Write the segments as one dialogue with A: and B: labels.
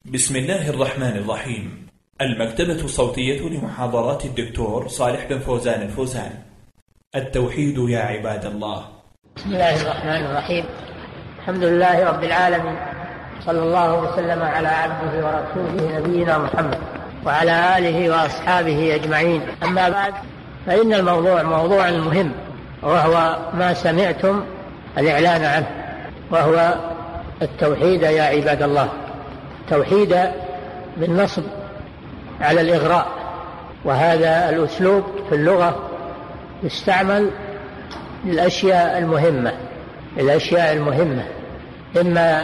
A: بسم الله الرحمن الرحيم. المكتبة الصوتية لمحاضرات الدكتور صالح بن فوزان الفوزان. التوحيد يا عباد الله.
B: بسم الله الرحمن الرحيم. الحمد لله رب العالمين، صلى الله وسلم على عبده ورسوله نبينا محمد وعلى آله وأصحابه أجمعين. أما بعد، فإن الموضوع موضوع مهم، وهو ما سمعتم الإعلان عنه، وهو التوحيد يا عباد الله. توحيد بالنصب على الإغراء، وهذا الأسلوب في اللغة يستعمل للأشياء المهمة، إما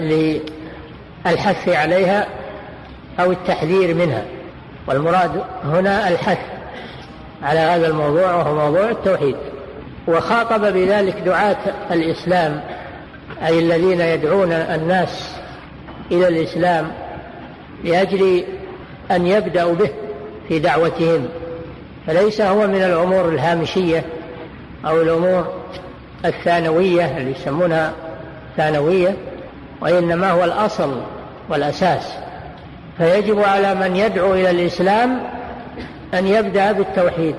B: للحث عليها أو التحذير منها، والمراد هنا الحث على هذا الموضوع، وهو موضوع التوحيد. وخاطب بذلك دعاة الإسلام، أي الذين يدعون الناس إلى الإسلام لأجل أن يبدأوا به في دعوتهم، فليس هو من الأمور الهامشية أو الأمور الثانوية اللي يسمونها ثانوية، وإنما هو الأصل والأساس. فيجب على من يدعو إلى الإسلام أن يبدأ بالتوحيد،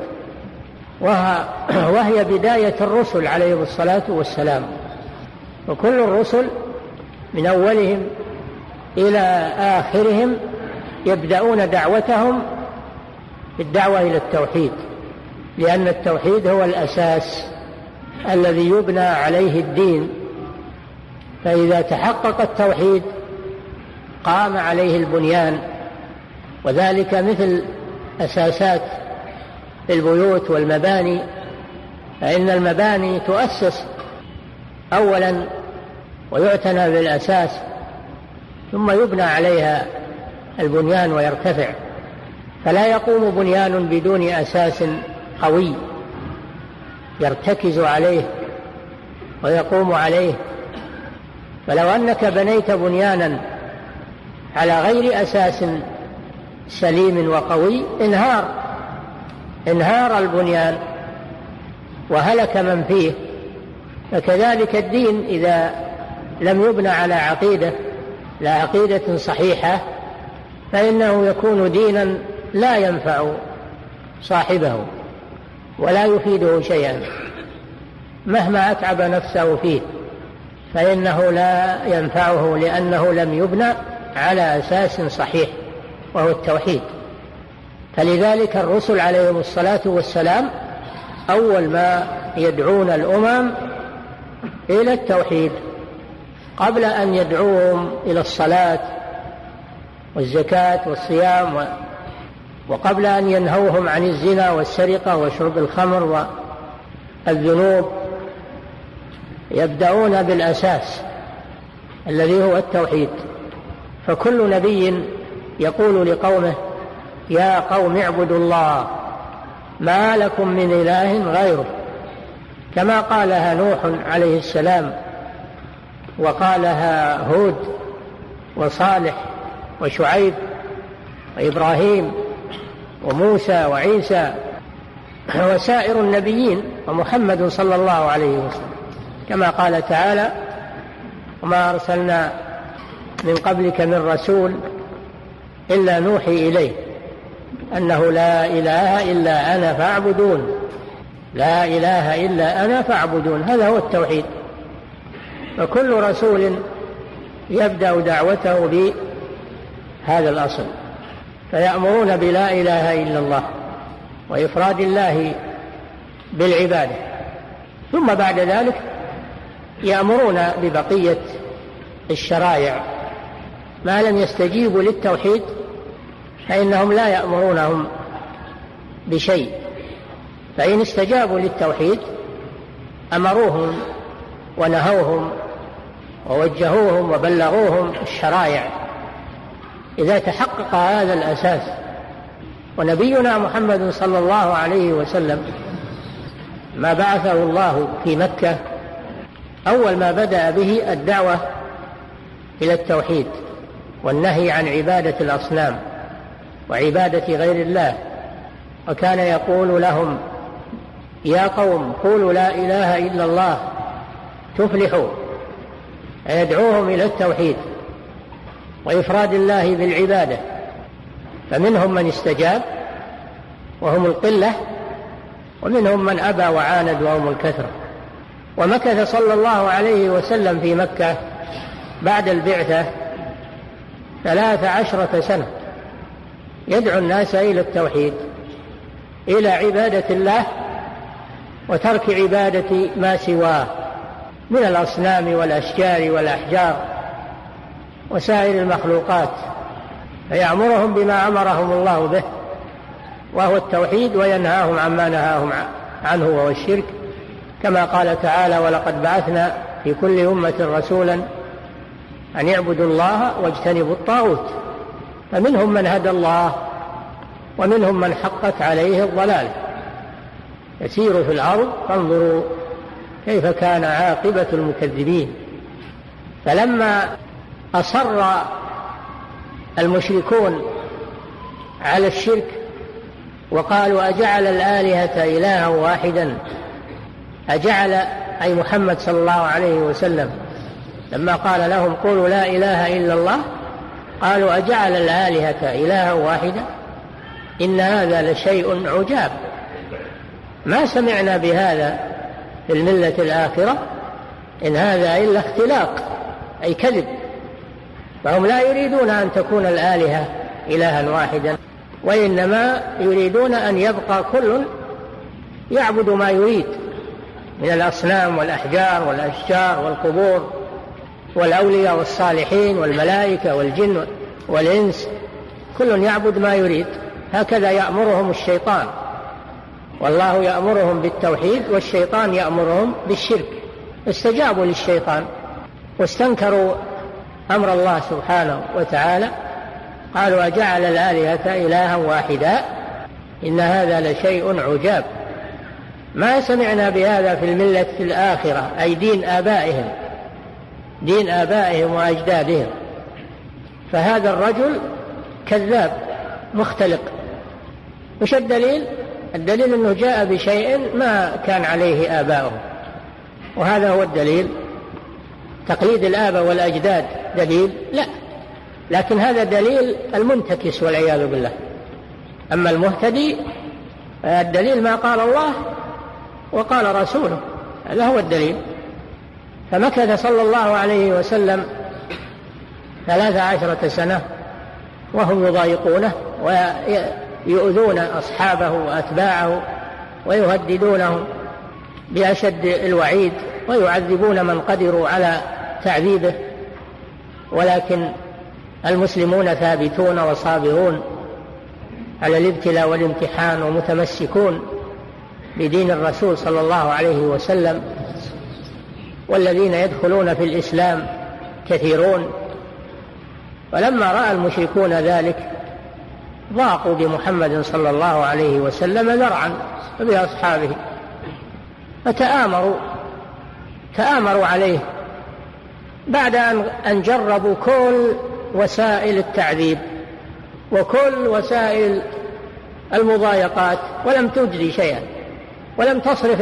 B: وهي بداية الرسل عليهم الصلاة والسلام. وكل الرسل من أولهم إلى آخرهم يبدأون دعوتهم بالدعوة إلى التوحيد، لأن التوحيد هو الأساس الذي يبنى عليه الدين. فإذا تحقق التوحيد قام عليه البنيان، وذلك مثل أساسات البيوت والمباني، فإن المباني تؤسس أولا ويعتنى بالأساس، ثم يبنى عليها البنيان ويرتفع. فلا يقوم بنيان بدون أساس قوي يرتكز عليه ويقوم عليه. فلو أنك بنيت بنيانا على غير أساس سليم وقوي انهار البنيان وهلك من فيه. فكذلك الدين إذا لم يبنى على عقيدة صحيحة، فإنه يكون دينا لا ينفع صاحبه ولا يفيده شيئا، مهما أتعب نفسه فيه فإنه لا ينفعه، لأنه لم يبنى على أساس صحيح وهو التوحيد. فلذلك الرسل عليهم الصلاة والسلام أول ما يدعون الأمم إلى التوحيد، قبل أن يدعوهم إلى الصلاة والزكاة والصيام، وقبل أن ينهوهم عن الزنا والسرقة وشرب الخمر والذنوب، يبدأون بالأساس الذي هو التوحيد. فكل نبي يقول لقومه: يا قوم اعبدوا الله ما لكم من إله غيره، كما قالها نوح عليه السلام، وقالها هود وصالح وشعيب وإبراهيم وموسى وعيسى وسائر النبيين ومحمد صلى الله عليه وسلم، كما قال تعالى: وما أرسلنا من قبلك من رسول إلا نوحي إليه أنه لا إله إلا أنا فاعبدون. لا إله إلا أنا فاعبدون، هذا هو التوحيد. فكل رسول يبدأ دعوته بهذا الأصل، فيأمرون بلا إله إلا الله وإفراد الله بالعبادة، ثم بعد ذلك يأمرون ببقية الشرائع. ما لم يستجيبوا للتوحيد فإنهم لا يأمرونهم بشيء، فإن استجابوا للتوحيد أمروهم ونهوهم ووجهوهم وبلغوهم الشرائع إذا تحقق هذا الأساس. ونبينا محمد صلى الله عليه وسلم ما بعثه الله في مكة أول ما بدأ به الدعوة إلى التوحيد والنهي عن عبادة الأصنام وعبادة غير الله، وكان يقول لهم: يا قوم قولوا لا إله إلا الله تفلحوا، يدعوهم إلى التوحيد. وإفراد الله بالعبادة، فمنهم من استجاب وهم القلة، ومنهم من أبى وعاند وهم الكثرة. ومكث صلى الله عليه وسلم في مكة بعد البعثة 13 سنة يدعو الناس إلى التوحيد، إلى عبادة الله وترك عبادة ما سواه من الأصنام والأشجار والأحجار وسائر المخلوقات، فيأمرهم بما أمرهم الله به وهو التوحيد، وينهاهم عما نهاهم عنه وهو الشرك، كما قال تعالى: ولقد بعثنا في كل أمة رسولا أن يعبدوا الله واجتنبوا الطاغوت. فمنهم من هدى الله ومنهم من حقت عليه الضلال، يسير في الأرض فانظروا كيف كان عاقبة المكذبين. فلما أصر المشركون على الشرك وقالوا: أجعل الآلهة إلها واحدا، أجعل أي محمد صلى الله عليه وسلم لما قال لهم قولوا لا إله إلا الله، قالوا: أجعل الآلهة إلها واحدا إن هذا لشيء عجاب، ما سمعنا بهذا في الملة الآخرة، إن هذا إلا اختلاق أي كذب. فهم لا يريدون أن تكون الآلهة إلها واحدا، وإنما يريدون أن يبقى كل يعبد ما يريد من الأصنام والأحجار والأشجار والقبور والأولياء والصالحين والملائكة والجن والإنس، كل يعبد ما يريد. هكذا يأمرهم الشيطان، والله يأمرهم بالتوحيد والشيطان يأمرهم بالشرك. استجابوا للشيطان واستنكروا أمر الله سبحانه وتعالى، قالوا: أجعل الآلهة إلها واحدا إن هذا لشيء عجاب، ما سمعنا بهذا في الملة الآخرة، أي دين آبائهم وأجدادهم. فهذا الرجل كذاب مختلق. وش الدليل؟ الدليل أنه جاء بشيء ما كان عليه آباؤهم، وهذا هو الدليل. تقليد الآباء والأجداد دليل؟ لا، لكن هذا دليل المنتكس والعياذ بالله. أما المهتدي الدليل ما قال الله وقال رسوله، هذا هو الدليل. فمكث صلى الله عليه وسلم 13 سنة وهم يضايقونه ويؤذون أصحابه وأتباعه ويهددونهم بأشد الوعيد، ويعذبون من قدروا على تعذيبه، ولكن المسلمون ثابتون وصابرون على الابتلاء والامتحان، ومتمسكون بدين الرسول صلى الله عليه وسلم. والذين يدخلون في الإسلام كثيرون. فلما رأى المشركون ذلك ضاقوا بمحمد صلى الله عليه وسلم ذرعا وبأصحابه، فتآمروا عليه بعد أن جربوا كل وسائل التعذيب وكل وسائل المضايقات ولم تجدي شيئا، ولم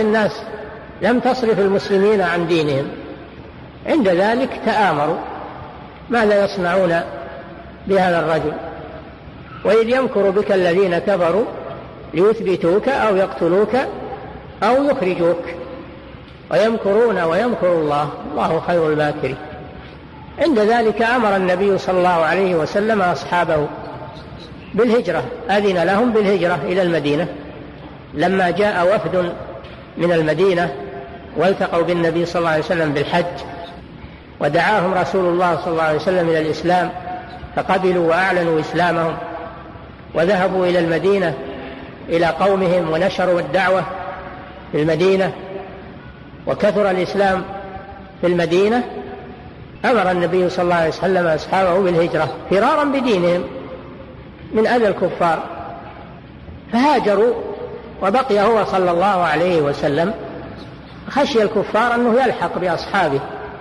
B: تصرف المسلمين عن دينهم. عند ذلك تآمروا ماذا يصنعون بهذا الرجل. وإذ يمكر بك الذين كفروا ليثبتوك أو يقتلوك أو يخرجوك ويمكرون ويمكر الله والله خير الماكرين. عند ذلك أمر النبي صلى الله عليه وسلم أصحابه بالهجرة، أذن لهم بالهجرة إلى المدينة. لما جاء وفد من المدينة والتقوا بالنبي صلى الله عليه وسلم بالحج، ودعاهم رسول الله صلى الله عليه وسلم إلى الإسلام، فقبلوا وأعلنوا إسلامهم وذهبوا إلى المدينة إلى قومهم ونشروا الدعوة في المدينة، وكثر الإسلام في المدينة. أمر النبي صلى الله عليه وسلم أصحابه بالهجرة فرارا بدينهم من أذى الكفار، فهاجروا. وبقي هو صلى الله عليه وسلم خشي الكفار أنه يلحق بأصحابه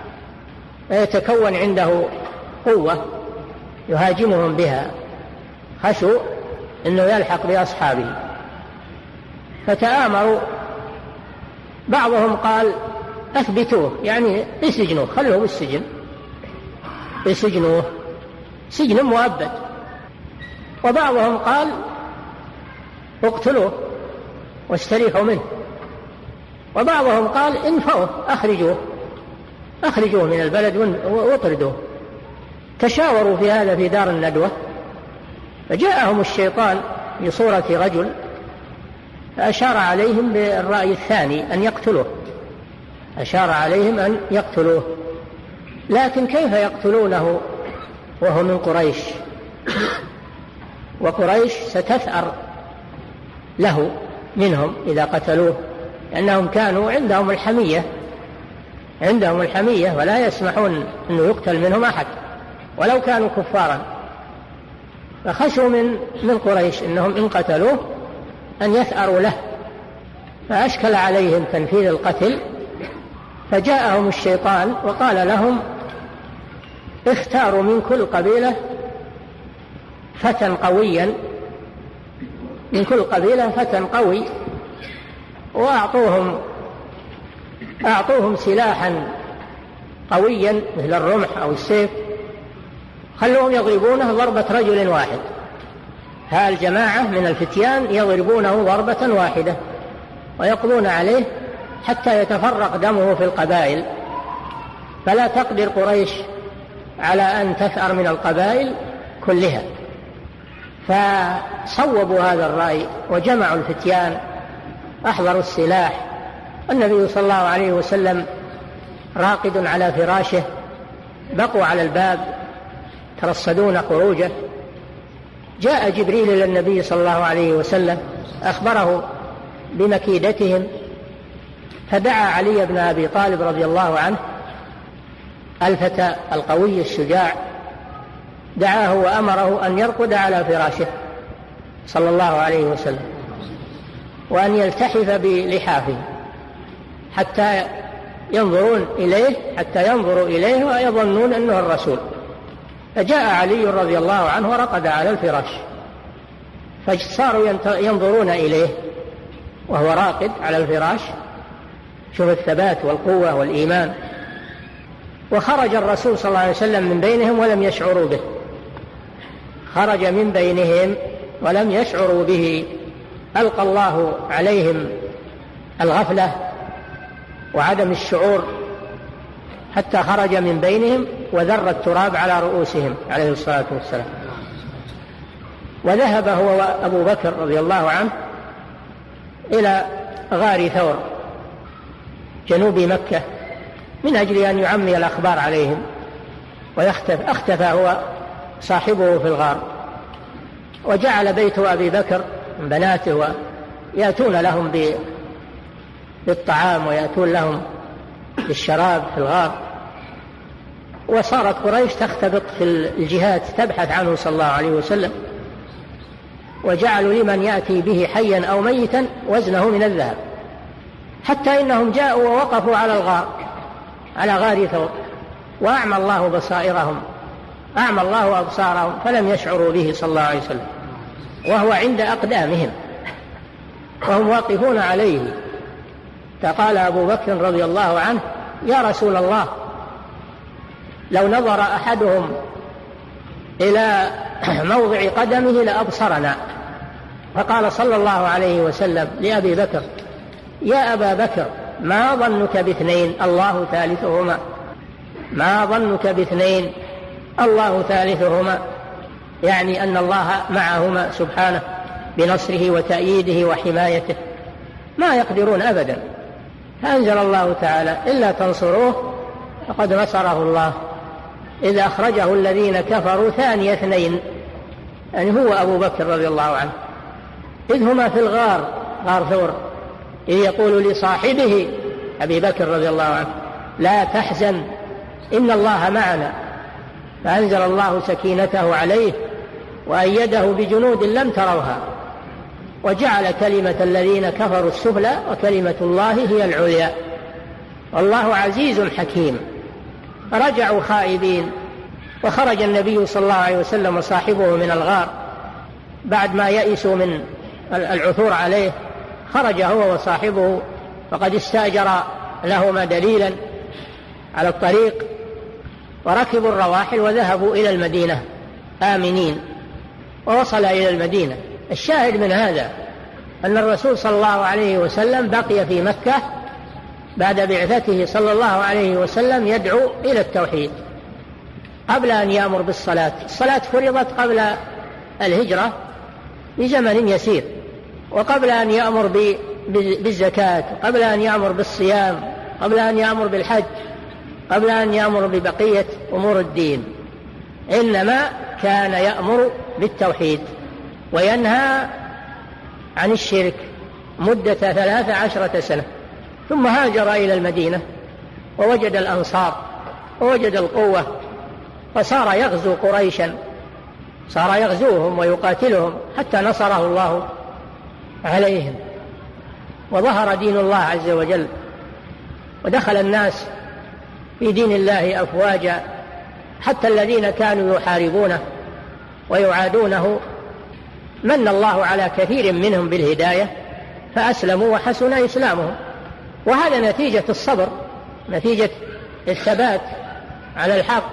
B: ويتكون عنده قوة يهاجمهم بها، خشوا أنه يلحق بأصحابه، فتآمروا. بعضهم قال أثبتوه، يعني اسجنوه، خلوه بالسجن، اسجنوه سجن مؤبد. وبعضهم قال اقتلوه واستريحوا منه، وبعضهم قال انفوه، أخرجوه من البلد واطردوه. تشاوروا في هذا في دار الندوة، فجاءهم الشيطان بصورة رجل فأشار عليهم بالرأي الثاني أن يقتلوه، أشار عليهم أن يقتلوه. لكن كيف يقتلونه وهو من قريش؟ وقريش ستثأر له منهم إذا قتلوه، لأنهم كانوا عندهم الحمية ولا يسمحون أنه يقتل منهم أحد ولو كانوا كفارا. فخشوا من قريش إنهم إن قتلوه أن يثأروا له، فأشكل عليهم تنفيذ القتل. فجاءهم الشيطان وقال لهم اختاروا من كل قبيلة فتى قويا، من كل قبيلة فتى قوي، وأعطوهم سلاحا قويا مثل الرمح أو السيف، خلوهم يضربونه ضربة رجل واحد. هالجماعة من الفتيان يضربونه ضربة واحدة ويقضون عليه حتى يتفرق دمه في القبائل، فلا تقدر قريش على أن تثأر من القبائل كلها. فصوبوا هذا الرأي وجمعوا الفتيان، أحضروا السلاح. النبي صلى الله عليه وسلم راقد على فراشه، بقوا على الباب ترصدون خروجه. جاء جبريل إلى النبي صلى الله عليه وسلم أخبره بمكيدتهم، فدعا علي بن أبي طالب رضي الله عنه الفتى القوي الشجاع، دعاه وأمره أن يرقد على فراشه صلى الله عليه وسلم، وأن يلتحف بلحافه حتى ينظروا إليه ويظنون أنه الرسول. فجاء علي رضي الله عنه ورقد على الفراش، فصاروا ينظرون إليه وهو راقد على الفراش. شوف الثبات والقوة والإيمان. وخرج الرسول صلى الله عليه وسلم من بينهم ولم يشعروا به، خرج من بينهم ولم يشعروا به. ألقى الله عليهم الغفلة وعدم الشعور حتى خرج من بينهم وذر التراب على رؤوسهم عليه الصلاة والسلام. وذهب هو وأبو بكر رضي الله عنه إلى غار ثور جنوب مكة من أجل أن يعمي الأخبار عليهم اختفى هو صاحبه في الغار. وجعل بيت أبي بكر من بناته ويأتون لهم بالطعام ويأتون لهم بالشراب في الغار. وصارت قريش تختبط في الجهات تبحث عنه صلى الله عليه وسلم، وجعلوا لمن يأتي به حيا أو ميتا وزنه من الذهب، حتى إنهم جاءوا ووقفوا على غار ثور، وأعمى الله بصائرهم، أعمى الله أبصارهم، فلم يشعروا به صلى الله عليه وسلم وهو عند أقدامهم وهم واقفون عليه. فقال أبو بكر رضي الله عنه: يا رسول الله، لو نظر أحدهم إلى موضع قدمه لأبصرنا. فقال صلى الله عليه وسلم لأبي بكر: يا أبا بكر، ما ظنك باثنين الله ثالثهما، ما ظنك باثنين الله ثالثهما، يعني أن الله معهما سبحانه بنصره وتأييده وحمايته، ما يقدرون أبدا. فأنزل الله تعالى: إلا تنصروه فقد نصره الله إذ أخرجه الذين كفروا ثاني اثنين، يعني هو أبو بكر رضي الله عنه، إذ هما في غار ثور، إذ يقول لصاحبه أبي بكر رضي الله عنه: لا تحزن إن الله معنا. فأنزل الله سكينته عليه وأيده بجنود لم تروها، وجعل كلمة الذين كفروا السفلى وكلمة الله هي العليا، والله عزيز حكيم. فرجعوا خائبين، وخرج النبي صلى الله عليه وسلم وصاحبه من الغار بعد ما يئسوا من العثور عليه. خرج هو وصاحبه فقد استأجر لهما دليلا على الطريق، وركبوا الرواحل وذهبوا إلى المدينة آمنين ووصل إلى المدينة. الشاهد من هذا أن الرسول صلى الله عليه وسلم بقي في مكة بعد بعثته صلى الله عليه وسلم يدعو إلى التوحيد قبل أن يأمر بالصلاة. الصلاة فرضت قبل الهجرة بزمن يسير، وقبل أن يأمر بالزكاة، قبل أن يأمر بالصيام، قبل أن يأمر بالحج، قبل أن يأمر ببقية أمور الدين، إنما كان يأمر بالتوحيد وينهى عن الشرك مدة 13 سنة. ثم هاجر إلى المدينة ووجد الأنصار ووجد القوة، فصار يغزو قريشا، صار يغزوهم ويقاتلهم حتى نصره الله عليهم، وظهر دين الله عز وجل، ودخل الناس في دين الله أفواجا، حتى الذين كانوا يحاربونه ويعادونه من الله على كثير منهم بالهداية فأسلموا وحسن إسلامهم. وهذا نتيجة الصبر، نتيجة الثبات على الحق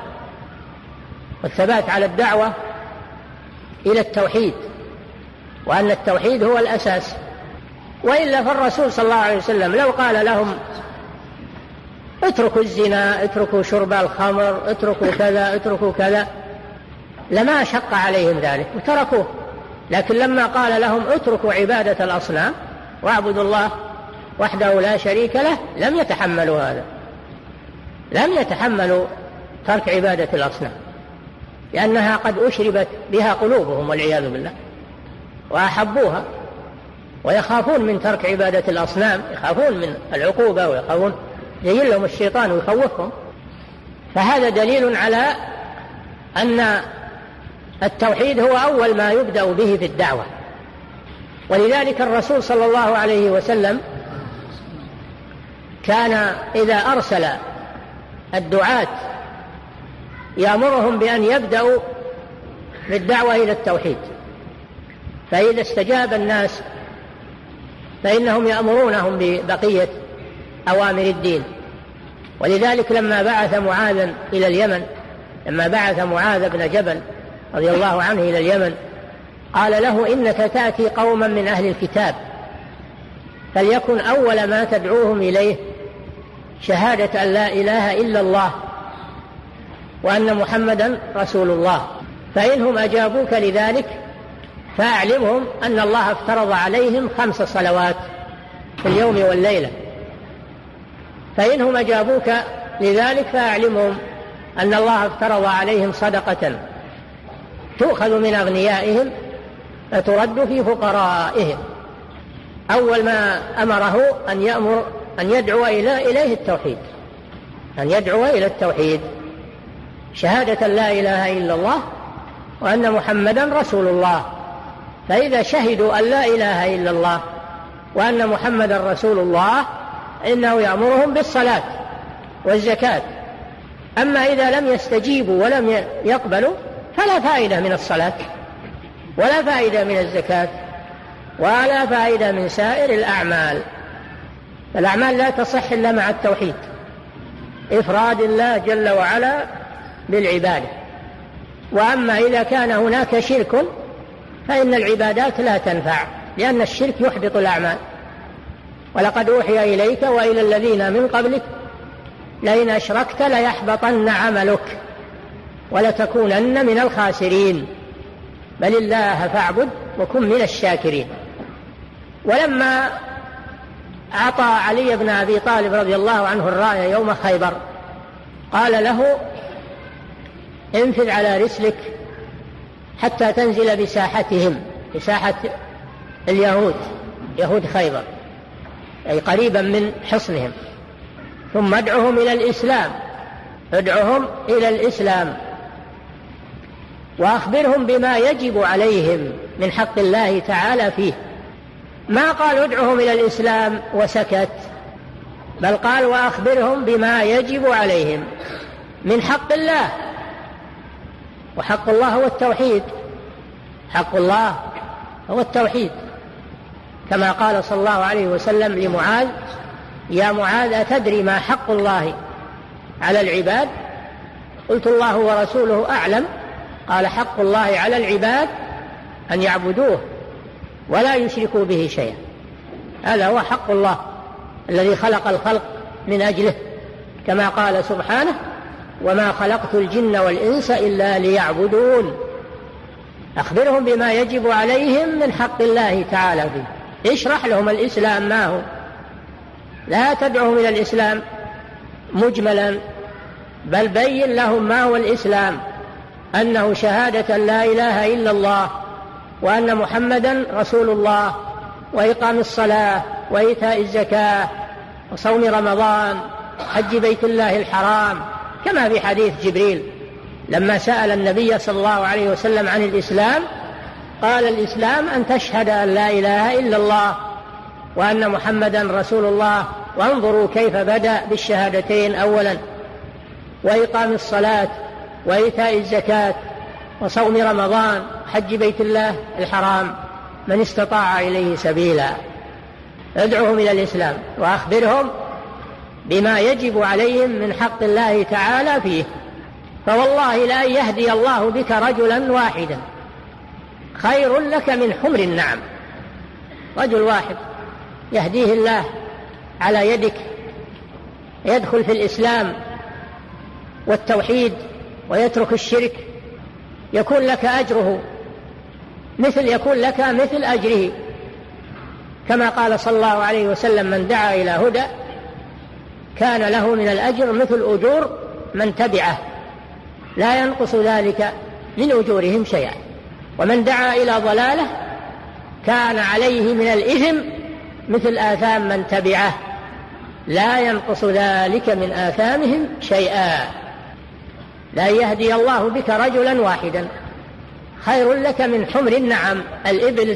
B: والثبات على الدعوة إلى التوحيد، وأن التوحيد هو الأساس. وإلا فالرسول صلى الله عليه وسلم لو قال لهم اتركوا الزنا، اتركوا شرب الخمر، اتركوا كذا، اتركوا كذا، لما شق عليهم ذلك وتركوه. لكن لما قال لهم اتركوا عبادة الأصنام واعبدوا الله وحده لا شريك له، لم يتحملوا هذا، لم يتحملوا ترك عبادة الأصنام، لأنها قد أشربت بها قلوبهم والعياذ بالله، وأحبوها، ويخافون من ترك عبادة الأصنام، يخافون من العقوبة، ويخافون يجي لهم الشيطان ويخوفهم. فهذا دليل على أن التوحيد هو أول ما يبدأ به في الدعوة. ولذلك الرسول صلى الله عليه وسلم كان إذا أرسل الدعاة يأمرهم بأن يبدأوا بالدعوة إلى التوحيد، فإذا استجاب الناس فإنهم يأمرونهم ببقية أوامر الدين. ولذلك لما بعث معاذا إلى اليمن، لما بعث معاذ بن جبل رضي الله عنه إلى اليمن، قال له إنك تأتي قوما من أهل الكتاب، فليكن أول ما تدعوهم إليه شهادة أن لا إله إلا الله وأن محمدا رسول الله، فإنهم أجابوك لذلك فأعلمهم أن الله افترض عليهم 5 صلوات في اليوم والليلة. فإنهم أجابوك لذلك فأعلمهم أن الله افترض عليهم صدقة تؤخذ من أغنيائهم فترد في فقرائهم. أول ما أمره أن يدعو إليه التوحيد، أن يدعو إلى التوحيد، شهادة لا إله إلا الله وأن محمدا رسول الله. فإذا شهدوا أن لا إله إلا الله وأن محمدا رسول الله إنه يأمرهم بالصلاة والزكاة. أما إذا لم يستجيبوا ولم يقبلوا فلا فائدة من الصلاة ولا فائدة من الزكاة ولا فائدة من سائر الأعمال. الأعمال لا تصح إلا مع التوحيد، إفراد الله جل وعلا بالعبادة. وأما إذا كان هناك شرك فإن العبادات لا تنفع، لأن الشرك يحبط الأعمال. ولقد أوحي إليك وإلى الذين من قبلك لئن أشركت ليحبطن عملك ولتكونن من الخاسرين، بل الله فاعبد وكن من الشاكرين. ولما أعطى علي بن أبي طالب رضي الله عنه الراية يوم خيبر قال له انفذ على رسلك حتى تنزل بساحتهم، بساحة اليهود، يهود خيبر، أي قريبا من حصنهم، ثم ادعهم إلى الإسلام، ادعهم إلى الإسلام وأخبرهم بما يجب عليهم من حق الله تعالى فيه. ما قال ادعهم إلى الإسلام وسكت، بل قال وأخبرهم بما يجب عليهم من حق الله. وحق الله هو التوحيد، حق الله هو التوحيد، كما قال صلى الله عليه وسلم لمعاذ يا معاذ أتدري ما حق الله على العباد؟ قلت الله ورسوله أعلم، قال حق الله على العباد أن يعبدوه ولا يشركوا به شيئا. هذا هو حق الله الذي خلق الخلق من أجله، كما قال سبحانه وما خلقت الجن والإنس إلا ليعبدون. أخبرهم بما يجب عليهم من حق الله تعالى فيه، اشرح لهم الإسلام ما هو، لا تدعوهم إلى الإسلام مجملا، بل بين لهم ما هو الإسلام، أنه شهادة لا إله إلا الله وأن محمدا رسول الله، وإقام الصلاة وإيتاء الزكاة وصوم رمضان حج بيت الله الحرام، كما في حديث جبريل لما سأل النبي صلى الله عليه وسلم عن الإسلام قال الإسلام أن تشهد أن لا إله إلا الله وأن محمدا رسول الله، وانظروا كيف بدأ بالشهادتين أولا، وإقام الصلاة وإيتاء الزكاة وصوم رمضان حج بيت الله الحرام من استطاع إليه سبيلا. ادعوهم إلى الإسلام وأخبرهم بما يجب عليهم من حق الله تعالى فيه. فوالله لأن يهدي الله بك رجلا واحدا خير لك من حمر النعم. رجل واحد يهديه الله على يدك يدخل في الإسلام والتوحيد ويترك الشرك، يكون لك أجره يكون لك مثل أجره، كما قال صلى الله عليه وسلم من دعا إلى هدى كان له من الأجر مثل أجور من تبعه لا ينقص ذلك من أجورهم شيئا، ومن دعا إلى ضلالة كان عليه من الإثم مثل آثام من تبعه لا ينقص ذلك من آثامهم شيئا. لا يهدي الله بك رجلا واحدا خير لك من حمر النعم، الإبل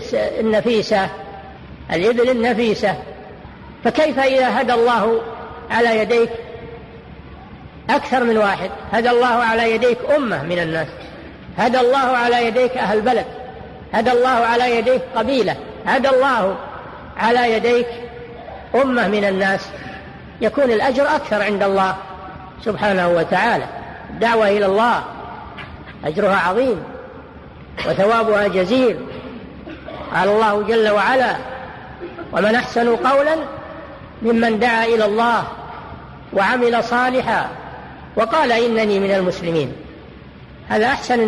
B: النفيسة. فكيف إذا هدى الله على يديك أكثر من واحد؟ هدى الله على يديك أمة من الناس، هدى الله على يديك أهل بلد، هدى الله على يديك قبيلة، هدى الله على يديك أمة من الناس، يكون الأجر أكثر عند الله سبحانه وتعالى. الدعوة إلى الله أجرها عظيم وثوابها جزيل. قال الله جل وعلا ومن أحسن قولا ممن دعا إلى الله وعمل صالحا وقال إنني من المسلمين. هذا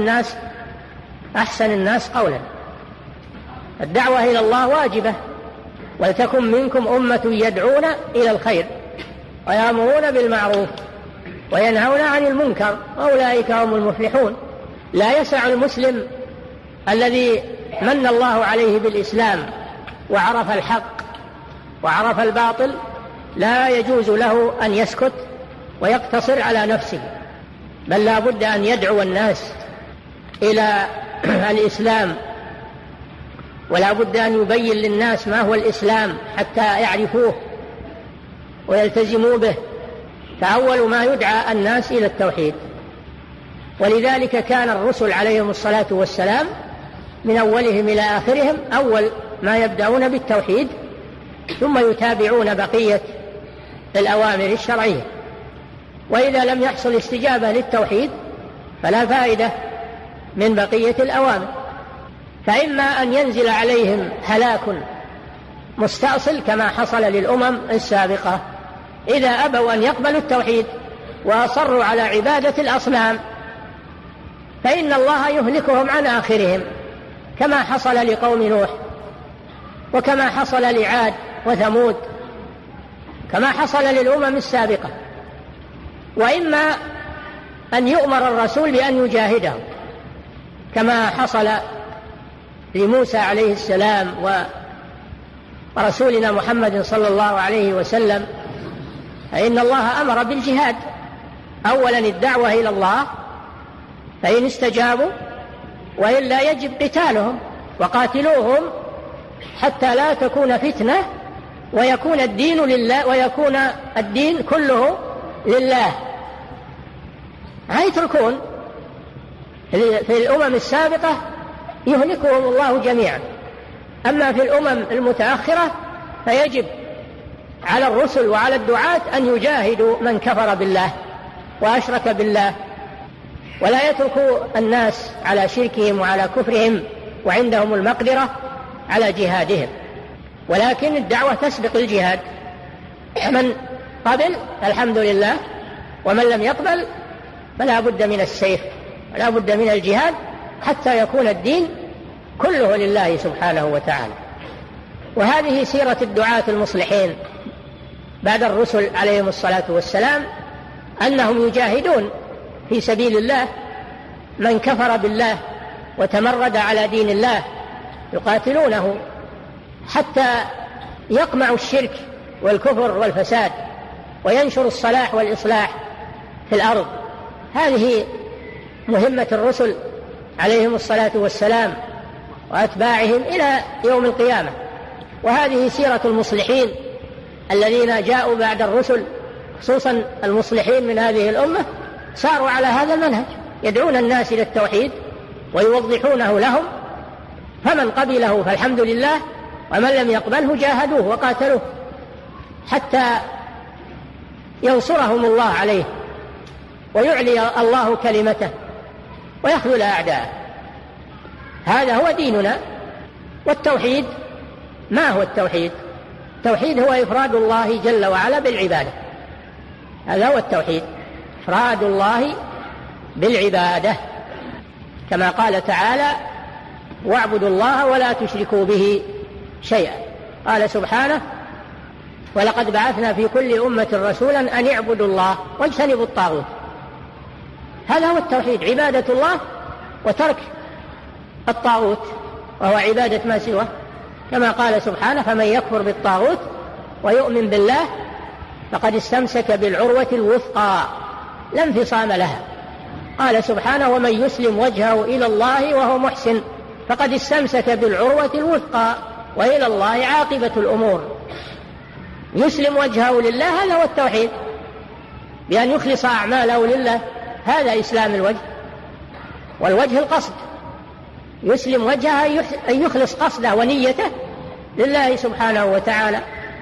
B: أحسن الناس قولا. الدعوة إلى الله واجبة، ولتكن منكم أمة يدعون إلى الخير ويأمرون بالمعروف وينهون عن المنكر وأولئك هم المفلحون. لا يسع المسلم الذي من الله عليه بالإسلام وعرف الحق وعرف الباطل، لا يجوز له أن يسكت ويقتصر على نفسه، بل لا بد أن يدعو الناس إلى الإسلام، ولا بد أن يبين للناس ما هو الإسلام حتى يعرفوه ويلتزموا به. فأول ما يدعى الناس إلى التوحيد، ولذلك كان الرسل عليهم الصلاة والسلام من أولهم إلى آخرهم أول ما يبدأون بالتوحيد، ثم يتابعون بقية الأوامر الشرعية. وإذا لم يحصل استجابة للتوحيد فلا فائدة من بقية الأوامر، فإما أن ينزل عليهم هلاك مستأصل كما حصل للأمم السابقة إذا أبوا أن يقبلوا التوحيد وأصروا على عبادة الأصنام، فإن الله يهلكهم عن آخرهم كما حصل لقوم نوح، وكما حصل لعاد وثمود، كما حصل للأمم السابقة. وإما أن يؤمر الرسول بأن يجاهدهم كما حصل لموسى عليه السلام ورسولنا محمد صلى الله عليه وسلم، فإن الله أمر بالجهاد أولا الدعوة إلى الله، فإن استجابوا وإلا يجب قتالهم وقاتلوهم حتى لا تكون فتنة ويكون الدين لله ويكون الدين كله لله. يتركون في الأمم السابقة يهلكهم الله جميعا، أما في الأمم المتأخرة فيجب على الرسل وعلى الدعاة أن يجاهدوا من كفر بالله وأشرك بالله ولا يترك الناس على شركهم وعلى كفرهم وعندهم المقدرة على جهادهم، ولكن الدعوة تسبق الجهاد. من قبل الحمد لله، ومن لم يقبل فلا بد من السيف ولا بد من الجهاد حتى يكون الدين كله لله سبحانه وتعالى. وهذه سيرة الدعاة المصلحين بعد الرسل عليهم الصلاة والسلام، أنهم يجاهدون في سبيل الله من كفر بالله وتمرد على دين الله، يقاتلونه حتى يقمعوا الشرك والكفر والفساد وينشر الصلاح والإصلاح في الأرض. هذه مهمة الرسل عليهم الصلاة والسلام وأتباعهم إلى يوم القيامة. وهذه سيرة المصلحين الذين جاءوا بعد الرسل، خصوصا المصلحين من هذه الأمة، ساروا على هذا المنهج، يدعون الناس إلى التوحيد ويوضحونه لهم، فمن قبله فالحمد لله، ومن لم يقبله جاهدوه وقاتلوه حتى ينصرهم الله عليه ويعلي الله كلمته ويخذل أعداءه. هذا هو ديننا. والتوحيد ما هو التوحيد؟ التوحيد هو إفراد الله جل وعلا بالعبادة. هذا هو التوحيد، إفراد الله بالعبادة، كما قال تعالى: واعبدوا الله ولا تشركوا به شيئا. قال سبحانه: ولقد بعثنا في كل أمة رسولا أن اعبدوا الله واجتنبوا الطاغوت. هذا هو التوحيد، عبادة الله وترك الطاغوت وهو عبادة ما سواه، كما قال سبحانه: فمن يكفر بالطاغوت ويؤمن بالله فقد استمسك بالعروة الوثقى لا انفصام لها. قال سبحانه: ومن يسلم وجهه إلى الله وهو محسن فقد استمسك بالعروة الوثقى وإلى الله عاقبة الأمور. يسلم وجهه لله، هذا هو التوحيد، بأن يخلص أعماله لله، هذا إسلام الوجه. والوجه القصد، يسلم وجهه أن يخلص قصده ونيته لله سبحانه وتعالى.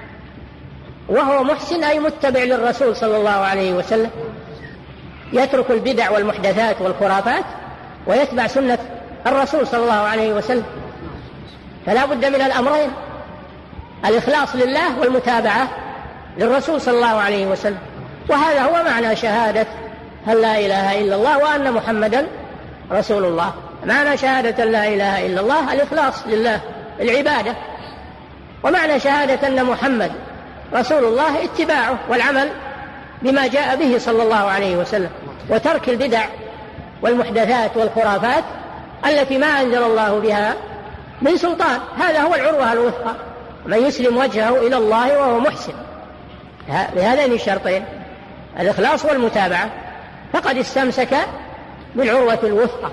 B: وهو محسن أي متبع للرسول صلى الله عليه وسلم، يترك البدع والمحدثات والخرافات ويتبع سنة الرسول صلى الله عليه وسلم. فلا بد من الأمرين: الإخلاص لله والمتابعة للرسول صلى الله عليه وسلم. وهذا هو معنى شهادة أن لا إله إلا الله وأن محمدا رسول الله. معنى شهادة لا إله إلا الله الإخلاص لله العبادة، ومعنى شهادة أن محمد رسول الله اتباعه والعمل بما جاء به صلى الله عليه وسلم، وترك البدع والمحدثات والخرافات التي ما أنزل الله بها من سلطان. هذا هو العروة الوثقى: من يسلم وجهه إلى الله وهو محسن، بهذين الشرطين الإخلاص والمتابعة فقد استمسك بالعروة الوثقى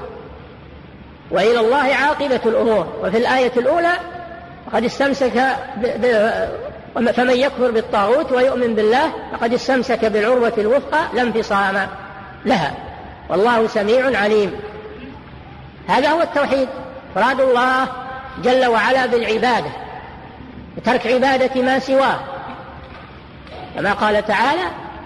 B: وإلى الله عاقبة الأمور. وفي الآية الأولى فقد استمسك فمن يكفر بالطاغوت ويؤمن بالله فقد استمسك بالعروة الوثقى لا انفصام لها والله سميع عليم. هذا هو التوحيد، إفراد الله جل وعلا بالعبادة وترك عبادة ما سواه، كما قال تعالى: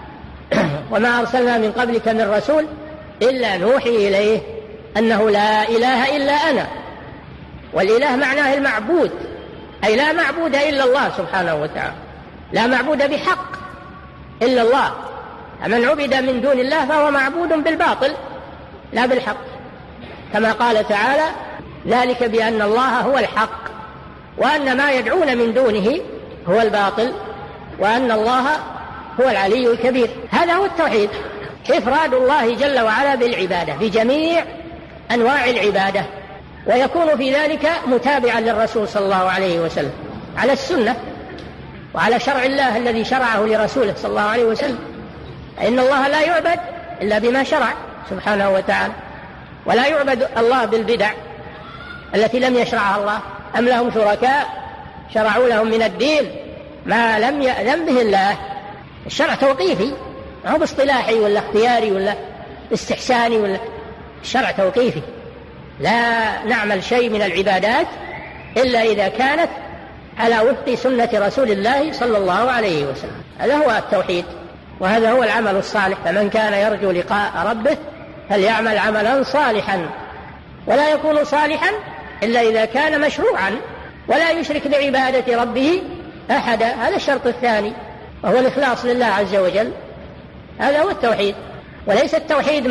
B: وما أرسلنا من قبلك من رسول إلا نوحي إليه أنه لا إله إلا أنا. والإله معناه المعبود، أي لا معبود إلا الله سبحانه وتعالى، لا معبود بحق إلا الله. من عبد من دون الله فهو معبود بالباطل لا بالحق، كما قال تعالى: ذلك بأن الله هو الحق وأن ما يدعون من دونه هو الباطل وأن الله هو العلي الكبير. هذا هو التوحيد، إفراد الله جل وعلا بالعبادة بجميع أنواع العبادة، ويكون في ذلك متابعا للرسول صلى الله عليه وسلم على السنة وعلى شرع الله الذي شرعه لرسوله صلى الله عليه وسلم. فإن الله لا يعبد إلا بما شرع سبحانه وتعالى، ولا يعبد الله بالبدع التي لم يشرعها الله. أم لهم شركاء شرعوا لهم من الدين ما لم يأذن به الله. الشرع توقيفي، هو باصطلاحي ولا اختياري ولا استحساني، ولا الشرع توقيفي، لا نعمل شيء من العبادات إلا إذا كانت على وفق سنة رسول الله صلى الله عليه وسلم. هذا هو التوحيد، وهذا هو العمل الصالح. فمن كان يرجو لقاء ربه فليعمل عملا صالحا، ولا يكون صالحا إلا إذا كان مشروعا، ولا يشرك بعبادة ربه أحدا. هذا الشرط الثاني، وهو الإخلاص لله عز وجل. هذا هو التوحيد، وليس التوحيد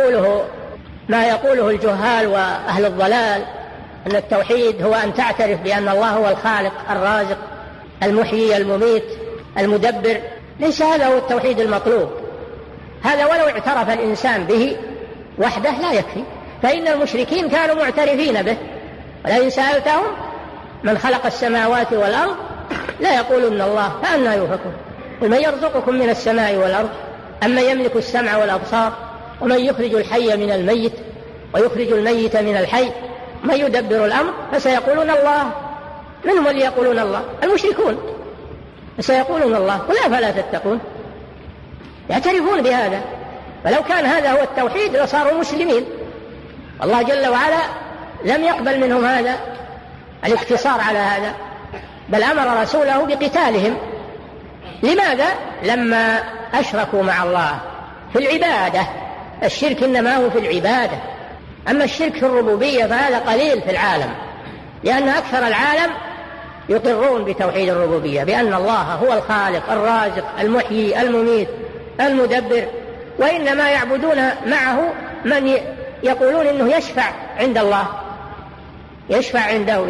B: ما يقوله الجهال وأهل الضلال، أن التوحيد هو أن تعترف بأن الله هو الخالق الرازق المحيي المميت المدبر. ليس هذا هو التوحيد المطلوب. هذا ولو اعترف الإنسان به وحده لا يكفي، فإن المشركين كانوا معترفين به. ولئن سألتهم من خلق السماوات والأرض لا يقولون الله، فأنى يؤفكون. قل من يرزقكم من السماء والأرض أمن يملك السمع والأبصار ومن يخرج الحي من الميت ويخرج الميت من الحي من يدبر الأمر. فسيقولون الله. من هم اللي يقولون الله؟ المشركون. فسيقولون الله. قل أفلا تتقون؟ يعترفون بهذا. فلو كان هذا هو التوحيد لصاروا مسلمين. الله جل وعلا لم يقبل منهم هذا الاقتصار على هذا، بل أمر رسوله بقتالهم. لماذا؟ لما أشركوا مع الله في العبادة. الشرك إنما هو في العبادة، أما الشرك في الربوبية فهذا قليل في العالم، لأن أكثر العالم يقرون بتوحيد الربوبية، بأن الله هو الخالق الرازق المحيي المميت المدبر، وإنما يعبدون معه من يقولون إنه يشفع عند الله، يشفع عنده،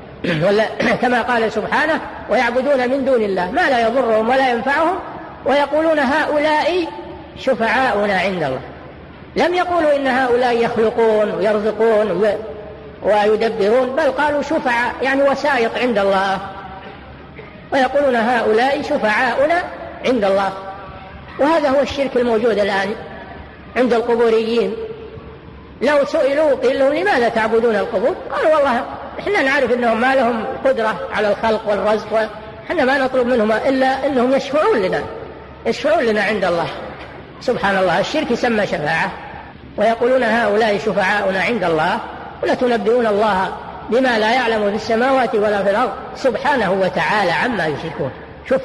B: كما قال سبحانه ويعبدون من دون الله ما لا يضرهم ولا ينفعهم ويقولون هؤلاء شفعاؤنا عند الله. لم يقولوا إن هؤلاء يخلقون ويرزقون ويدبرون، بل قالوا شفعاء يعني وسائط عند الله، ويقولون هؤلاء شفعاؤنا عند الله. وهذا هو الشرك الموجود الآن عند القبوريين. لو سئلوا قيل لهم لماذا تعبدون القبور؟ قالوا والله إحنا نعرف إنهم ما لهم قدرة على الخلق والرزق، وإحنا ما نطلب منهم إلا إنهم يشفعون لنا عند الله. سبحان الله، الشرك يسمى شفاعة. ويقولون هؤلاء شفعاؤنا عند الله ولا تنبئون الله بما لا يعلم في السماوات ولا في الأرض سبحانه وتعالى عما يشركون. شوف،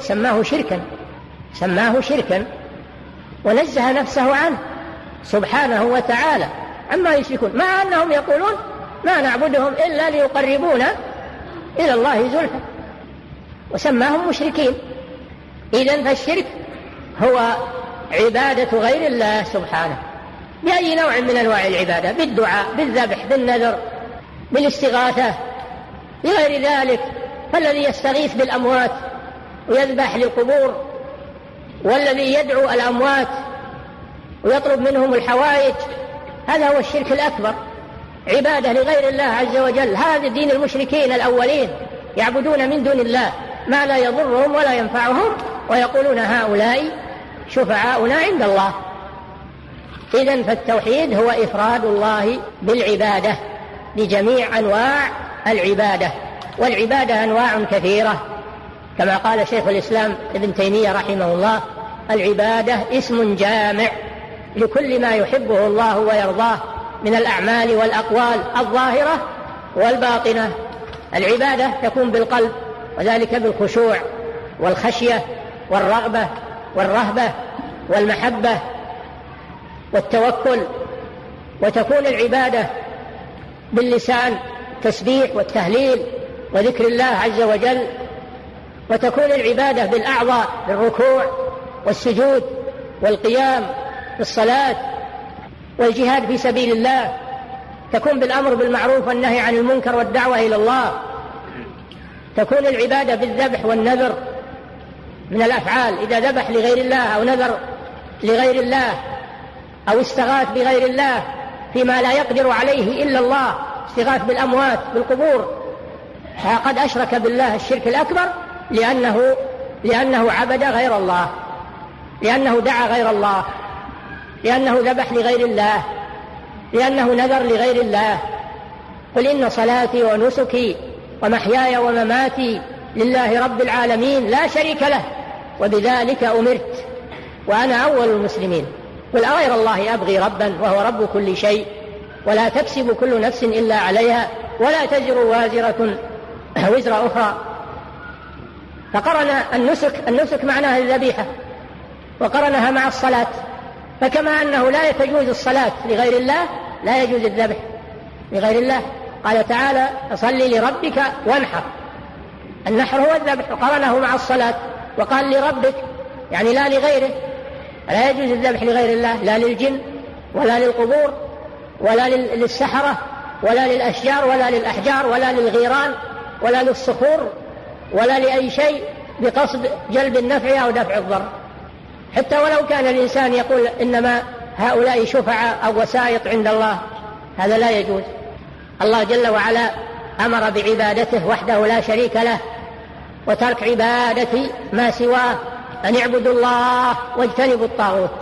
B: سماه شركا ونزه نفسه عنه سبحانه وتعالى عما يشركون، مع أنهم يقولون ما نعبدهم إلا ليقربونا إلى الله زلفى، وسماهم مشركين. إذن فالشرك هو عبادة غير الله سبحانه بأي نوع من أنواع العبادة، بالدعاء، بالذبح، بالنذر، بالاستغاثة، بغير ذلك. فالذي يستغيث بالأموات ويذبح للقبور، والذي يدعو الأموات ويطلب منهم الحوائج، هذا هو الشرك الأكبر، عبادة لغير الله عز وجل. هذا دين المشركين الأولين، يعبدون من دون الله ما لا يضرهم ولا ينفعهم ويقولون هؤلاء شفعاؤنا عند الله. إذن فالتوحيد هو إفراد الله بالعبادة بجميع أنواع العبادة، والعبادة أنواع كثيرة، كما قال شيخ الإسلام ابن تيمية رحمه الله: العبادة اسم جامع لكل ما يحبه الله ويرضاه من الأعمال والأقوال الظاهرة والباطنة. العبادة تكون بالقلب، وذلك بالخشوع والخشية والرغبة والرهبة والمحبة والتوكل. وتكون العبادة باللسان، تسبيح والتهليل وذكر الله عز وجل. وتكون العبادة بالأعضاء، بالركوع والسجود والقيام بالصلاة والجهاد في سبيل الله. تكون بالأمر بالمعروف والنهي عن المنكر والدعوة إلى الله. تكون العبادة بالذبح والنذر من الأفعال، إذا ذبح لغير الله أو نذر لغير الله أو استغاث بغير الله فيما لا يقدر عليه إلا الله، استغاث بالأموات بالقبور، فقد أشرك بالله الشرك الأكبر، لأنه عبد غير الله، لأنه دعا غير الله، لأنه ذبح لغير الله، لأنه نذر لغير الله. قل إن صلاتي ونسكي ومحياي ومماتي لله رب العالمين لا شريك له وبذلك أمرت وأنا أول المسلمين. قل أغير الله أبغي ربا وهو رب كل شيء ولا تكسب كل نفس إلا عليها ولا تزر وازرة وزر أخرى. فقرن النسك معناها الذبيحة، وقرنها مع الصلاة، فكما أنه لا تجوز الصلاة لغير الله لا يجوز الذبح لغير الله. قال تعالى: فصل لربك وانحر. النحر هو الذبح وقرنه مع الصلاة، وقال لربك يعني لا لغيره. لا يجوز الذبح لغير الله، لا للجن ولا للقبور ولا للسحرة ولا للأشجار ولا للأحجار ولا للغيران ولا للصخور ولا لأي شيء بقصد جلب النفع أو دفع الضر. حتى ولو كان الإنسان يقول إنما هؤلاء شفعاء أو وسائط عند الله، هذا لا يجوز. الله جل وعلا أمر بعبادته وحده لا شريك له، وترك عبادة ما سواه، أن اعبدوا الله واجتنبوا الطاغوت.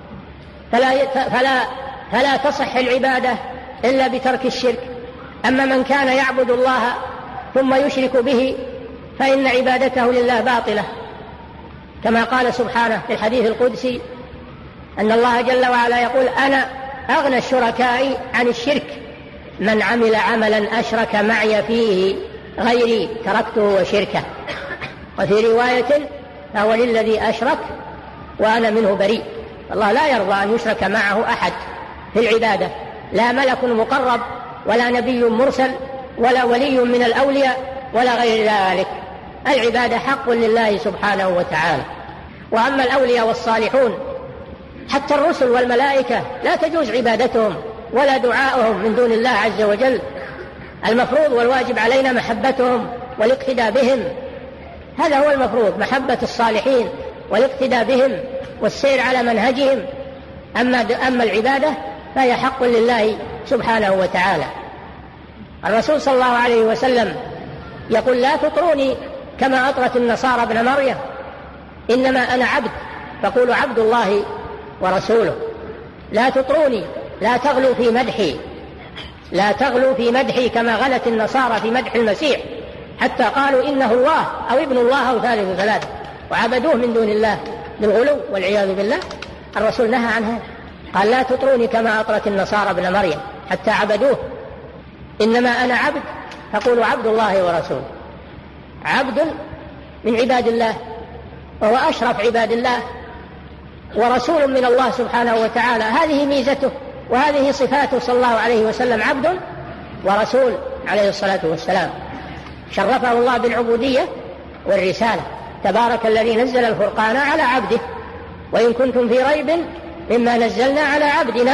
B: فلا تصح العبادة إلا بترك الشرك. أما من كان يعبد الله ثم يشرك به فإن عبادته لله باطلة، كما قال سبحانه في الحديث القدسي أن الله جل وعلا يقول: أنا أغنى الشركاء عن الشرك، من عمل عملا أشرك معي فيه غيري تركته وشركه. وفي رواية: فهو للذي أشرك وأنا منه بريء. الله لا يرضى أن يشرك معه أحد في العبادة، لا ملك مقرب ولا نبي مرسل ولا ولي من الأولياء ولا غير ذلك. العبادة حق لله سبحانه وتعالى. وأما الأولياء والصالحون حتى الرسل والملائكة لا تجوز عبادتهم ولا دعاؤهم من دون الله عز وجل. المفروض والواجب علينا محبتهم والاقتداء بهم، هذا هو المفروض، محبة الصالحين والاقتداء بهم والسير على منهجهم. أما العبادة فهي حق لله سبحانه وتعالى. الرسول صلى الله عليه وسلم يقول: لا تطروني كما أطرت النصارى ابن مريم، إنما أنا عبد فقولوا عبد الله ورسوله. لا تطروني، لا تغلوا في مدحي، لا تغلوا في مدحي كما غلت النصارى في مدح المسيح حتى قالوا إنه الله أو ابن الله أو ثالث ثلاثة، وعبدوه من دون الله بالغلو والعياذ بالله. الرسول نهى عنها، قال: لا تطروني كما أطرت النصارى ابن مريم حتى عبدوه، إنما أنا عبد فقولوا عبد الله ورسوله. عبد من عباد الله وهو أشرف عباد الله، ورسول من الله سبحانه وتعالى. هذه ميزته وهذه صفاته صلى الله عليه وسلم، عبد ورسول عليه الصلاة والسلام. شرفه الله بالعبودية والرسالة. تبارك الذي نزل الفرقان على عبده، وإن كنتم في ريب مما نزلنا على عبدنا.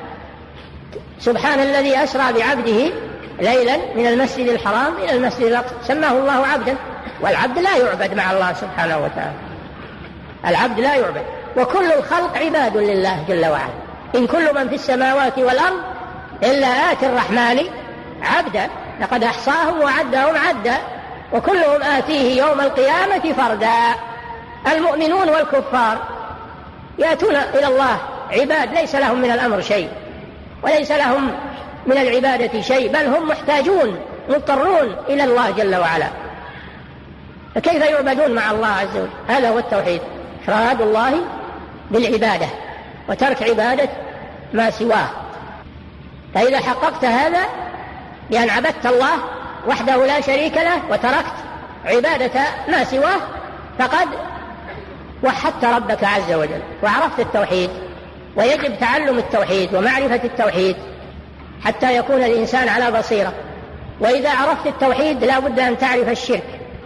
B: سبحان الذي أسرى بعبده ليلا من المسجد الحرام إلى المسجد الأقصى، سماه الله عبدا. والعبد لا يعبد مع الله سبحانه وتعالى، العبد لا يعبد. وكل الخلق عباد لله جل وعلا. إن كل من في السماوات والأرض إلا آتي الرحمن عبدا، لقد أحصاهم وعدهم عدا، وكلهم آتيه يوم القيامة فردا. المؤمنون والكفار يأتون إلى الله عباد، ليس لهم من الأمر شيء وليس لهم من العبادة شيء، بل هم محتاجون مضطرون إلى الله جل وعلا. فكيف يعبدون مع الله عز وجل؟ هذا هو التوحيد، إفراد الله بالعبادة وترك عبادة ما سواه. فإذا حققت هذا بأن عبدت الله وحده لا شريك له وتركت عبادة ما سواه، فقد وحدت ربك عز وجل وعرفت التوحيد. ويجب تعلم التوحيد ومعرفة التوحيد حتى يكون الإنسان على بصيرة. وإذا عرفت التوحيد لا بد أن تعرف الشرك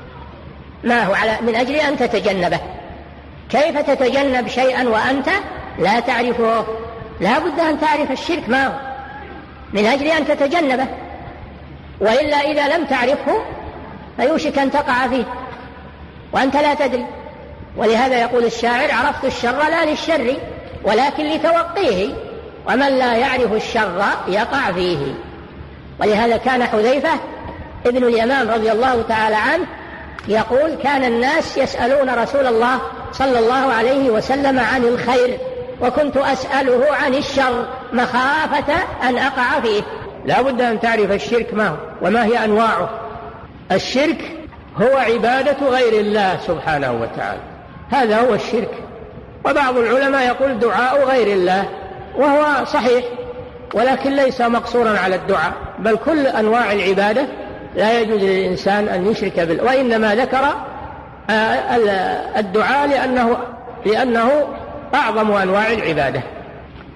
B: ما هو من أجل أن تتجنبه. كيف تتجنب شيئا وأنت لا تعرفه؟ لا بد أن تعرف الشرك ما هو من أجل أن تتجنبه، وإلا إذا لم تعرفه فيوشك أن تقع فيه وأنت لا تدري. ولهذا يقول الشاعر: عرفت الشر لا للشر ولكن لتوقيه، ومن لا يعرف الشر يقع فيه. ولهذا كان حذيفة ابن اليمان رضي الله تعالى عنه يقول: كان الناس يسألون رسول الله صلى الله عليه وسلم عن الخير، وكنت أسأله عن الشر مخافة أن أقع فيه. لا بد أن تعرف الشرك ما هو وما هي أنواعه. الشرك هو عبادة غير الله سبحانه وتعالى، هذا هو الشرك. وبعض العلماء يقول دعاء غير الله، وهو صحيح، ولكن ليس مقصورا على الدعاء، بل كل أنواع العبادة لا يجوز للإنسان أن يشرك بالله. وإنما ذكر الدعاء لأنه أعظم أنواع العبادة.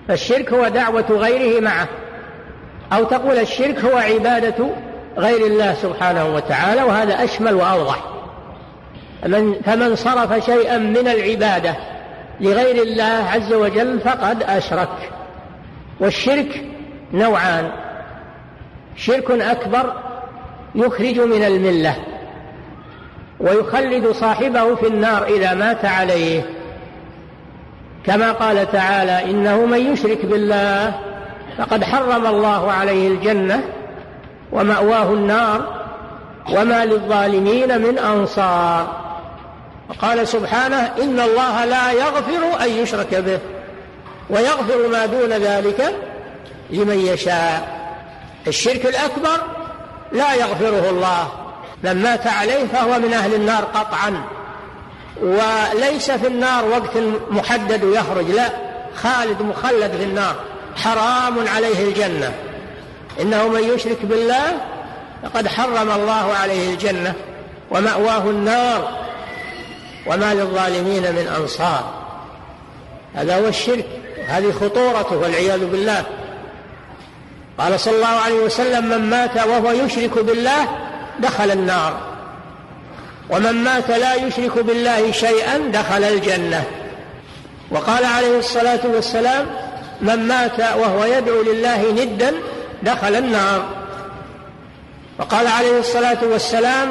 B: فالشرك هو دعوة غيره معه، أو تقول الشرك هو عبادة غير الله سبحانه وتعالى، وهذا أشمل وأوضح. فمن صرف شيئا من العبادة لغير الله عز وجل فقد أشرك. والشرك نوعان: شرك أكبر يخرج من الملة ويخلد صاحبه في النار إذا مات عليه، كما قال تعالى: إنه من يشرك بالله فقد حرم الله عليه الجنة ومأواه النار وما للظالمين من أنصار. وقال سبحانه: إن الله لا يغفر أن يشرك به ويغفر ما دون ذلك لمن يشاء. الشرك الأكبر لا يغفره الله، من مات عليه فهو من أهل النار قطعا، وليس في النار وقت محدد يخرج، لا، خالد مخلد في النار، حرام عليه الجنة. إنه من يشرك بالله فقد حرم الله عليه الجنة ومأواه النار وما للظالمين من أنصار. هذا هو الشرك، هذه خطورته والعياذ بالله. قال صلى الله عليه وسلم: من مات وهو يشرك بالله دخل النار، ومن مات لا يشرك بالله شيئا دخل الجنة. وقال عليه الصلاة والسلام: من مات وهو يدعو لله ندا دخل النار. وقال عليه الصلاة والسلام: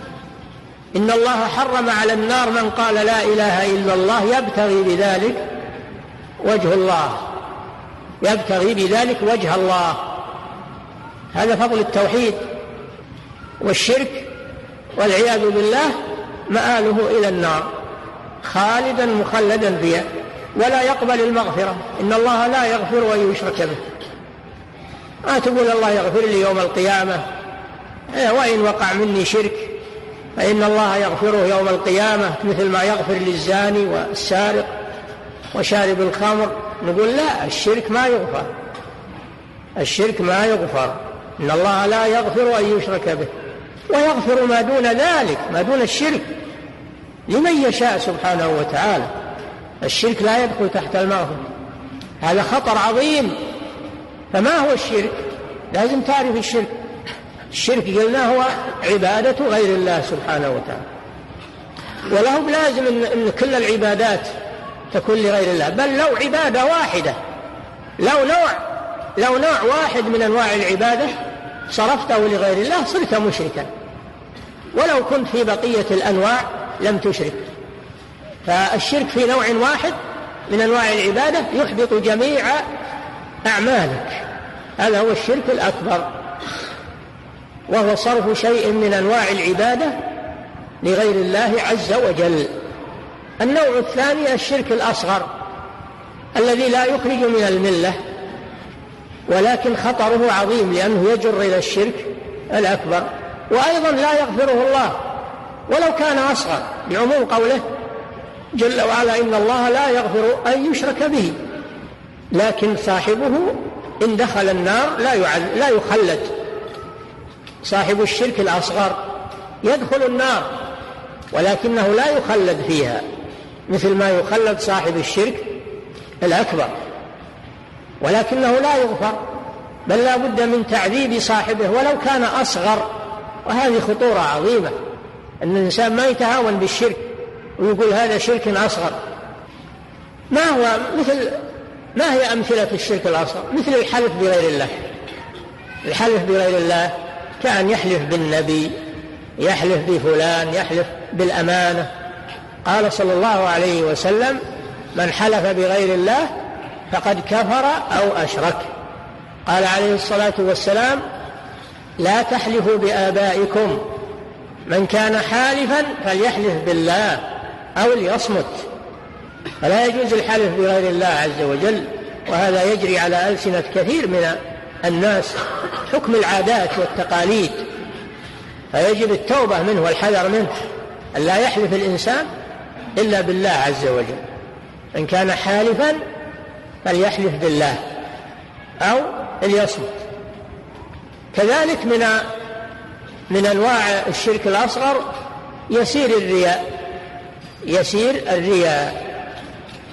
B: إن الله حرم على النار من قال لا إله إلا الله يبتغي بذلك وجه الله، يبتغي بذلك وجه الله. هذا فضل التوحيد. والشرك والعياذ بالله مآله إلى النار خالدا مخلدا فيها، ولا يقبل المغفرة. إن الله لا يغفر أن يشرك به. ما تقول الله يغفر لي يوم القيامة، وإن وقع مني شرك فإن الله يغفره يوم القيامة مثل ما يغفر للزاني والسارق وشارب الخمر. نقول لا، الشرك ما يغفر، الشرك ما يغفر. إن الله لا يغفر أن يشرك به ويغفر ما دون ذلك، ما دون الشرك، لمن يشاء سبحانه وتعالى. الشرك لا يدخل تحت المغفرة، هذا خطر عظيم. فما هو الشرك؟ لازم تعرف الشرك. الشرك قلنا هو عبادة غير الله سبحانه وتعالى، وله بلازم إن كل العبادات تكون لغير الله، بل لو عبادة واحدة، لو نوع واحد من أنواع العبادة صرفته لغير الله صرت مشركا، ولو كنت في بقية الأنواع لم تشرك. فالشرك في نوع واحد من أنواع العبادة يحبط جميع أعمالك، هذا هو الشرك الأكبر، وهو صرف شيء من أنواع العبادة لغير الله عز وجل. النوع الثاني الشرك الأصغر الذي لا يخرج من الملة، ولكن خطره عظيم لأنه يجر إلى الشرك الأكبر، وأيضا لا يغفره الله ولو كان أصغر، بعموم قوله جل وعلا: إن الله لا يغفر أن يشرك به. لكن صاحبه إن دخل النار لا يخلد. صاحب الشرك الأصغر يدخل النار ولكنه لا يخلد فيها مثل ما يخلد صاحب الشرك الأكبر، ولكنه لا يغفر، بل لا بد من تعذيب صاحبه ولو كان أصغر. وهذه خطورة عظيمة، أن الإنسان ما يتهاون بالشرك ويقول هذا شرك أصغر. ما هي أمثلة الشرك الأصغر؟ مثل الحلف بغير الله. الحلف بغير الله كأن يحلف بالنبي، يحلف بفلان، يحلف بالأمانة. قال صلى الله عليه وسلم: من حلف بغير الله فقد كفر أو أشرك. قال عليه الصلاة والسلام: لا تحلفوا بآبائكم، من كان حالفا فليحلف بالله أو ليصمت. فلا يجوز الحلف بغير الله عز وجل، وهذا يجري على ألسنة كثير من الناس حكم العادات والتقاليد، فيجب التوبة منه والحذر منه، أن لا يحلف الإنسان إلا بالله عز وجل. إن كان حالفا فليحلف بالله أو ليصمت. كذلك من أنواع الشرك الأصغر يسير الرياء.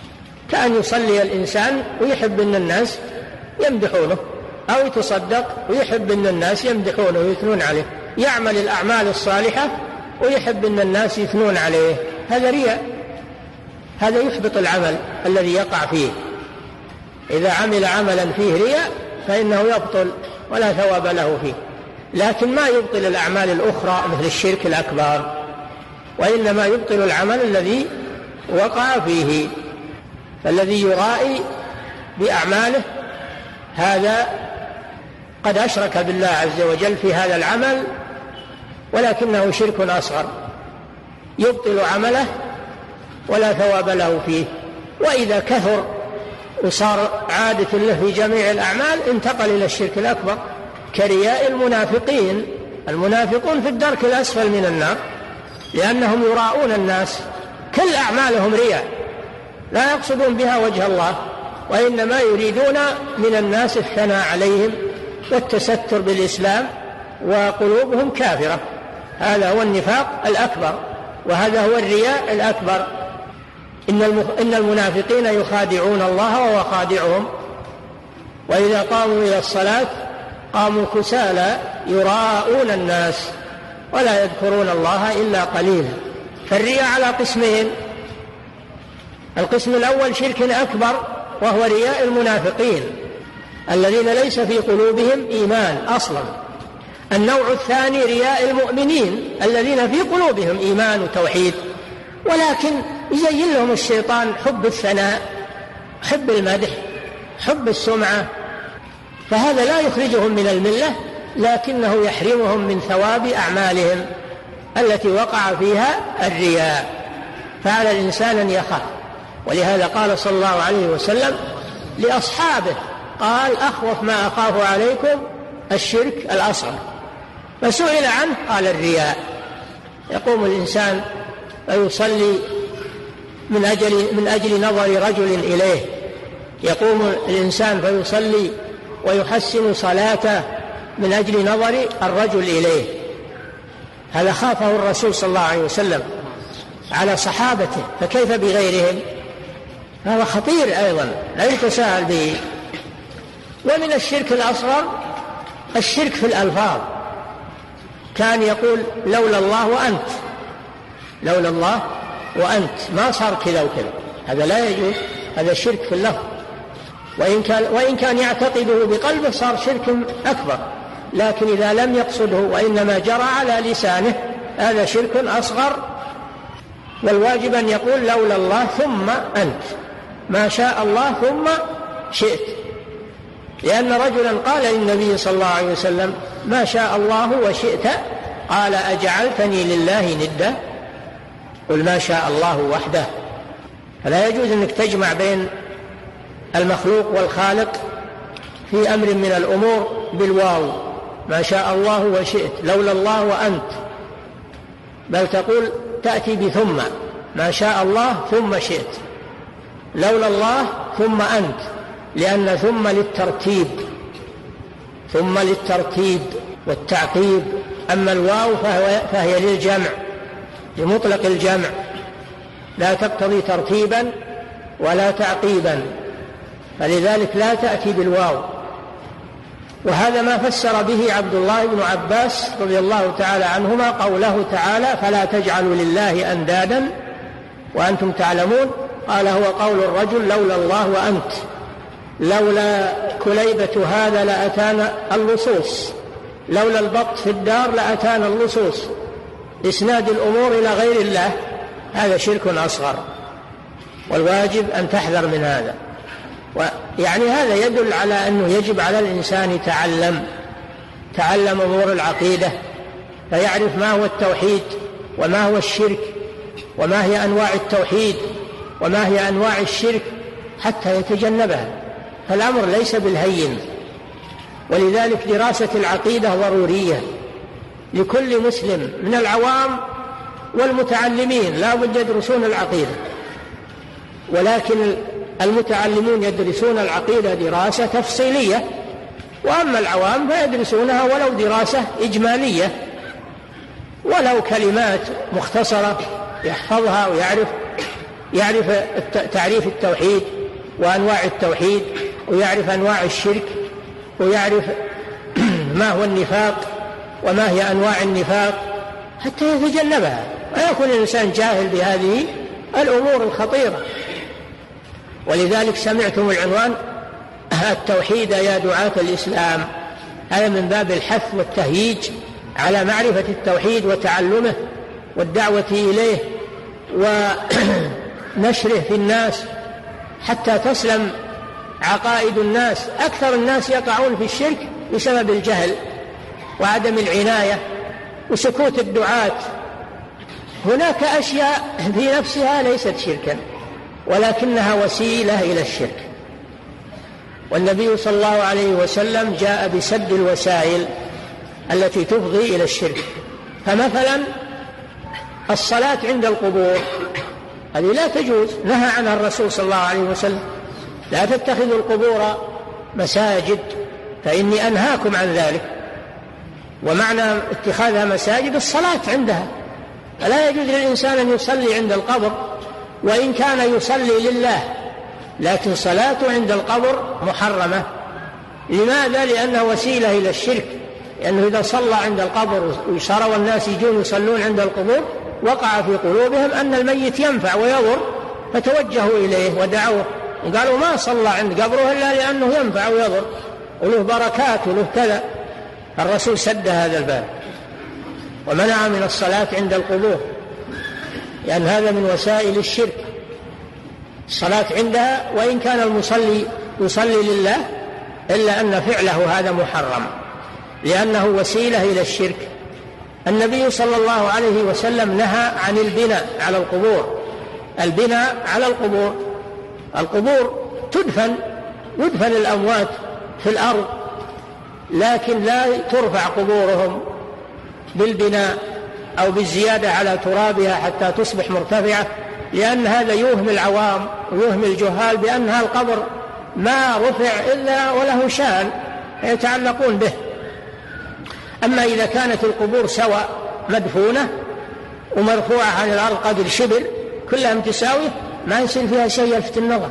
B: كأن يصلي الإنسان ويحب أن الناس يمدحونه، أو يتصدق ويحب أن الناس يمدحونه ويثنون عليه، يعمل الأعمال الصالحة ويحب أن الناس يثنون عليه، هذا رياء، هذا يحبط العمل الذي يقع فيه. إذا عمل عملا فيه رياء فإنه يبطل ولا ثواب له فيه. لكن ما يبطل الأعمال الأخرى مثل الشرك الأكبر، وإنما يبطل العمل الذي وقع فيه. فالذي يرائي بأعماله هذا قد أشرك بالله عز وجل في هذا العمل، ولكنه شرك أصغر يبطل عمله ولا ثواب له فيه. وإذا كثر وصار عادة له في جميع الأعمال انتقل إلى الشرك الأكبر، كرياء المنافقين. المنافقون في الدرك الأسفل من النار، لأنهم يراؤون الناس، كل أعمالهم رياء، لا يقصدون بها وجه الله، وإنما يريدون من الناس الثناء عليهم والتستر بالإسلام، وقلوبهم كافرة. هذا هو النفاق الأكبر، وهذا هو الرياء الأكبر. إن المنافقين يخادعون الله وهو خادعهم، وإذا قاموا إلى الصلاة قاموا كسالى يراءون الناس ولا يذكرون الله إلا قليلا. فالرياء على قسمين: القسم الأول شرك أكبر وهو رياء المنافقين الذين ليس في قلوبهم إيمان أصلا. النوع الثاني رياء المؤمنين الذين في قلوبهم إيمان وتوحيد، ولكن يزين لهم الشيطان حب الثناء، حب المدح، حب السمعة، فهذا لا يخرجهم من الملة، لكنه يحرمهم من ثواب أعمالهم التي وقع فيها الرياء. فعلى الإنسان أن يخاف. ولهذا قال صلى الله عليه وسلم لأصحابه، قال: أخوف ما أخاف عليكم الشرك الأصغر. فسئل عنه قال: الرياء. يقوم الإنسان فيصلي من أجل نظر رجل إليه، يقوم الإنسان فيصلي ويحسن صلاته من أجل نظر الرجل إليه. هذا خافه الرسول صلى الله عليه وسلم على صحابته، فكيف بغيرهم؟ هذا خطير أيضا لا يتساهل به. ومن الشرك الأصغر الشرك في الألفاظ، كان يقول: لولا الله وأنت، لولا الله وأنت، ما صار كذا وكذا، هذا لا يجوز، هذا شرك في اللفظ. وإن كان يعتقده بقلبه صار شرك أكبر، لكن إذا لم يقصده وإنما جرى على لسانه هذا شرك أصغر. والواجب أن يقول: لولا الله ثم أنت، ما شاء الله ثم شئت. لأن رجلا قال للنبي صلى الله عليه وسلم: ما شاء الله وشئت، قال: أجعلتني لله ندا؟ قل ما شاء الله وحده. فلا يجوز أنك تجمع بين المخلوق والخالق في أمر من الأمور بالواو، ما شاء الله وشئت، لولا الله وأنت، بل تقول تأتي بثم، ما شاء الله ثم شئت، لولا الله ثم أنت، لأن ثم للترتيب، ثم للترتيب والتعقيب. أما الواو فهي للجمع، لمطلق الجمع، لا تقتضي ترتيبا ولا تعقيبا، فلذلك لا تأتي بالواو. وهذا ما فسر به عبد الله بن عباس رضي الله تعالى عنهما قوله تعالى: فلا تجعلوا لله أندادا وأنتم تعلمون. قال: هو قول الرجل: لولا الله وأنت، لولا كليبة هذا لأتانا اللصوص، لولا البط في الدار لأتانا اللصوص. إسناد الأمور إلى غير الله هذا شرك أصغر، والواجب أن تحذر من هذا. يعني هذا يدل على أنه يجب على الإنسان تعلم أمور العقيدة، فيعرف ما هو التوحيد وما هو الشرك وما هي أنواع التوحيد وما هي أنواع الشرك حتى يتجنبها. فالأمر ليس بالهين، ولذلك دراسة العقيدة ضرورية لكل مسلم من العوام والمتعلمين، لا بد يدرسون العقيدة. ولكن المتعلمون يدرسون العقيدة دراسة تفصيلية، وأما العوام فيدرسونها ولو دراسة إجمالية، ولو كلمات مختصرة يحفظها ويعرف تعريف التوحيد وأنواع التوحيد، ويعرف أنواع الشرك، ويعرف ما هو النفاق وما هي أنواع النفاق حتى يتجنبها، ويكون الإنسان جاهل بهذه الأمور الخطيرة. ولذلك سمعتم العنوان التوحيد يا دعاة الإسلام، هذا من باب الحث والتهييج على معرفة التوحيد وتعلمه والدعوة إليه ونشره في الناس حتى تسلم عقائد الناس. أكثر الناس يقعون في الشرك بسبب الجهل وعدم العناية وسكوت الدعاة. هناك أشياء في نفسها ليست شركا ولكنها وسيلة إلى الشرك، والنبي صلى الله عليه وسلم جاء بسد الوسائل التي تفضي إلى الشرك. فمثلا الصلاة عند القبور هذه لا تجوز، نهى عنها الرسول صلى الله عليه وسلم: لا تتخذوا القبور مساجد فإني أنهاكم عن ذلك. ومعنى اتخاذها مساجد الصلاة عندها، فلا يجوز للإنسان أن يصلي عند القبر وإن كان يصلي لله، لكن صلاته عند القبر محرمة. لماذا؟ لأنها وسيلة إلى الشرك، لأنه إذا صلى عند القبر وصار والناس يجون يصلون عند القبور وقع في قلوبهم أن الميت ينفع ويضر، فتوجهوا إليه ودعوه وقالوا ما صلى عند قبره إلا لأنه ينفع ويضر وله بركات وله كذا. الرسول سد هذا الباب ومنع من الصلاة عند القبور، لأن هذا من وسائل الشرك. الصلاة عندها وإن كان المصلي يصلي لله إلا أن فعله هذا محرم لأنه وسيلة إلى الشرك. النبي صلى الله عليه وسلم نهى عن البناء على القبور. البناء على القبور، القبور يدفن الأموات في الأرض، لكن لا ترفع قبورهم بالبناء أو بالزيادة على ترابها حتى تصبح مرتفعة، لأن هذا يوهم العوام ويوهم الجهال بأنها القبر ما رفع إلا وله شأن يتعلقون به. أما إذا كانت القبور سواء مدفونة ومرفوعة عن الأرض قدر شبر كلها متساوية ما يصير فيها شيء يلفت النظر.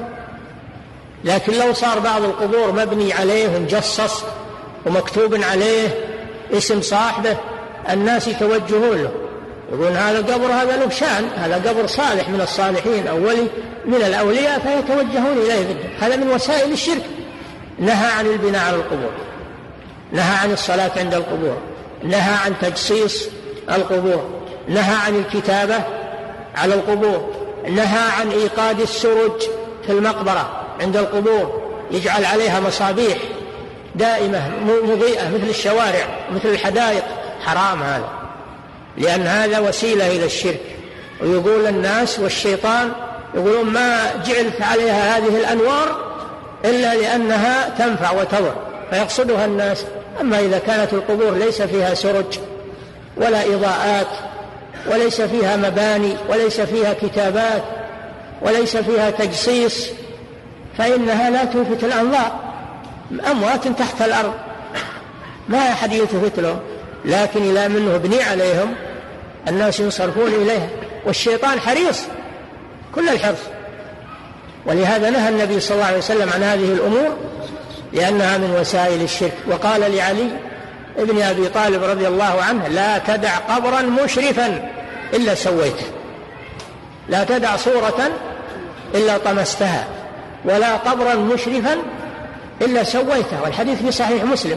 B: لكن لو صار بعض القبور مبني عليه ومجصص ومكتوب عليه اسم صاحبه الناس يتوجهون له، يقولون هذا القبر هذا له شأن، هذا قبر صالح من الصالحين أو ولي من الأولياء، فيتوجهون إليه. هذا من وسائل الشرك. نهى عن البناء على القبور، نهى عن الصلاة عند القبور، نهى عن تجصيص القبور، نهى عن الكتابة على القبور، نهى عن إيقاد السرج في المقبرة عند القبور، يجعل عليها مصابيح دائمة مضيئة مثل الشوارع مثل الحدائق، حرام هذا، لأن هذا وسيلة إلى الشرك. ويقول الناس والشيطان يقولون ما جعلت عليها هذه الأنوار إلا لأنها تنفع وتضر، فيقصدها الناس. أما إذا كانت القبور ليس فيها سرج ولا إضاءات وليس فيها مباني وليس فيها كتابات وليس فيها تجصيص فإنها لا تلفت الأنظار. أموات تحت الأرض ما أحد يلتفت لهم، لكن إذا منه بني عليهم الناس ينصرفون إليها، والشيطان حريص كل الحرص. ولهذا نهى النبي صلى الله عليه وسلم عن هذه الأمور لأنها من وسائل الشرك. وقال لعلي ابن أبي طالب رضي الله عنه: لا تدع قبرا مشرفا إلا سويته، لا تدع صورة إلا طمستها، ولا قبرا مشرفا إلا سويته. والحديث في صحيح مسلم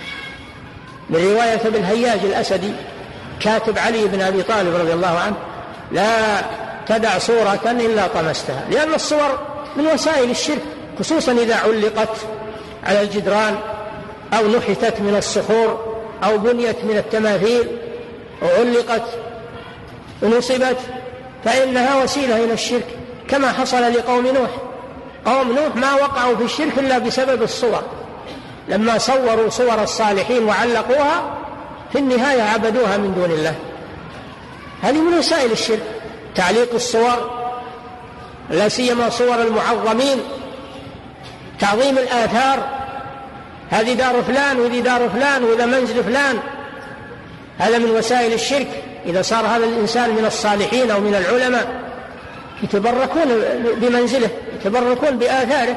B: من رواية ابن هياج الأسدي كاتب علي بن أبي طالب رضي الله عنه: لا تدع صورة إلا طمستها، لأن الصور من وسائل الشرك، خصوصا إذا علقت على الجدران أو نحتت من الصخور أو بنيت من التماثيل وعلقت ونصبت، فإنها وسيلة إلى الشرك، كما حصل لقوم نوح. قوم نوح ما وقعوا في الشرك إلا بسبب الصور، لما صوروا صور الصالحين وعلقوها في النهاية عبدوها من دون الله. هذه من وسائل الشرك، تعليق الصور، لا سيما صور المعظمين، تعظيم الآثار، هذه دار فلان وذي دار فلان وذا منزل فلان، هذا من وسائل الشرك. إذا صار هذا الإنسان من الصالحين أو من العلماء يتبركون بمنزله، يتبركون بآثاره،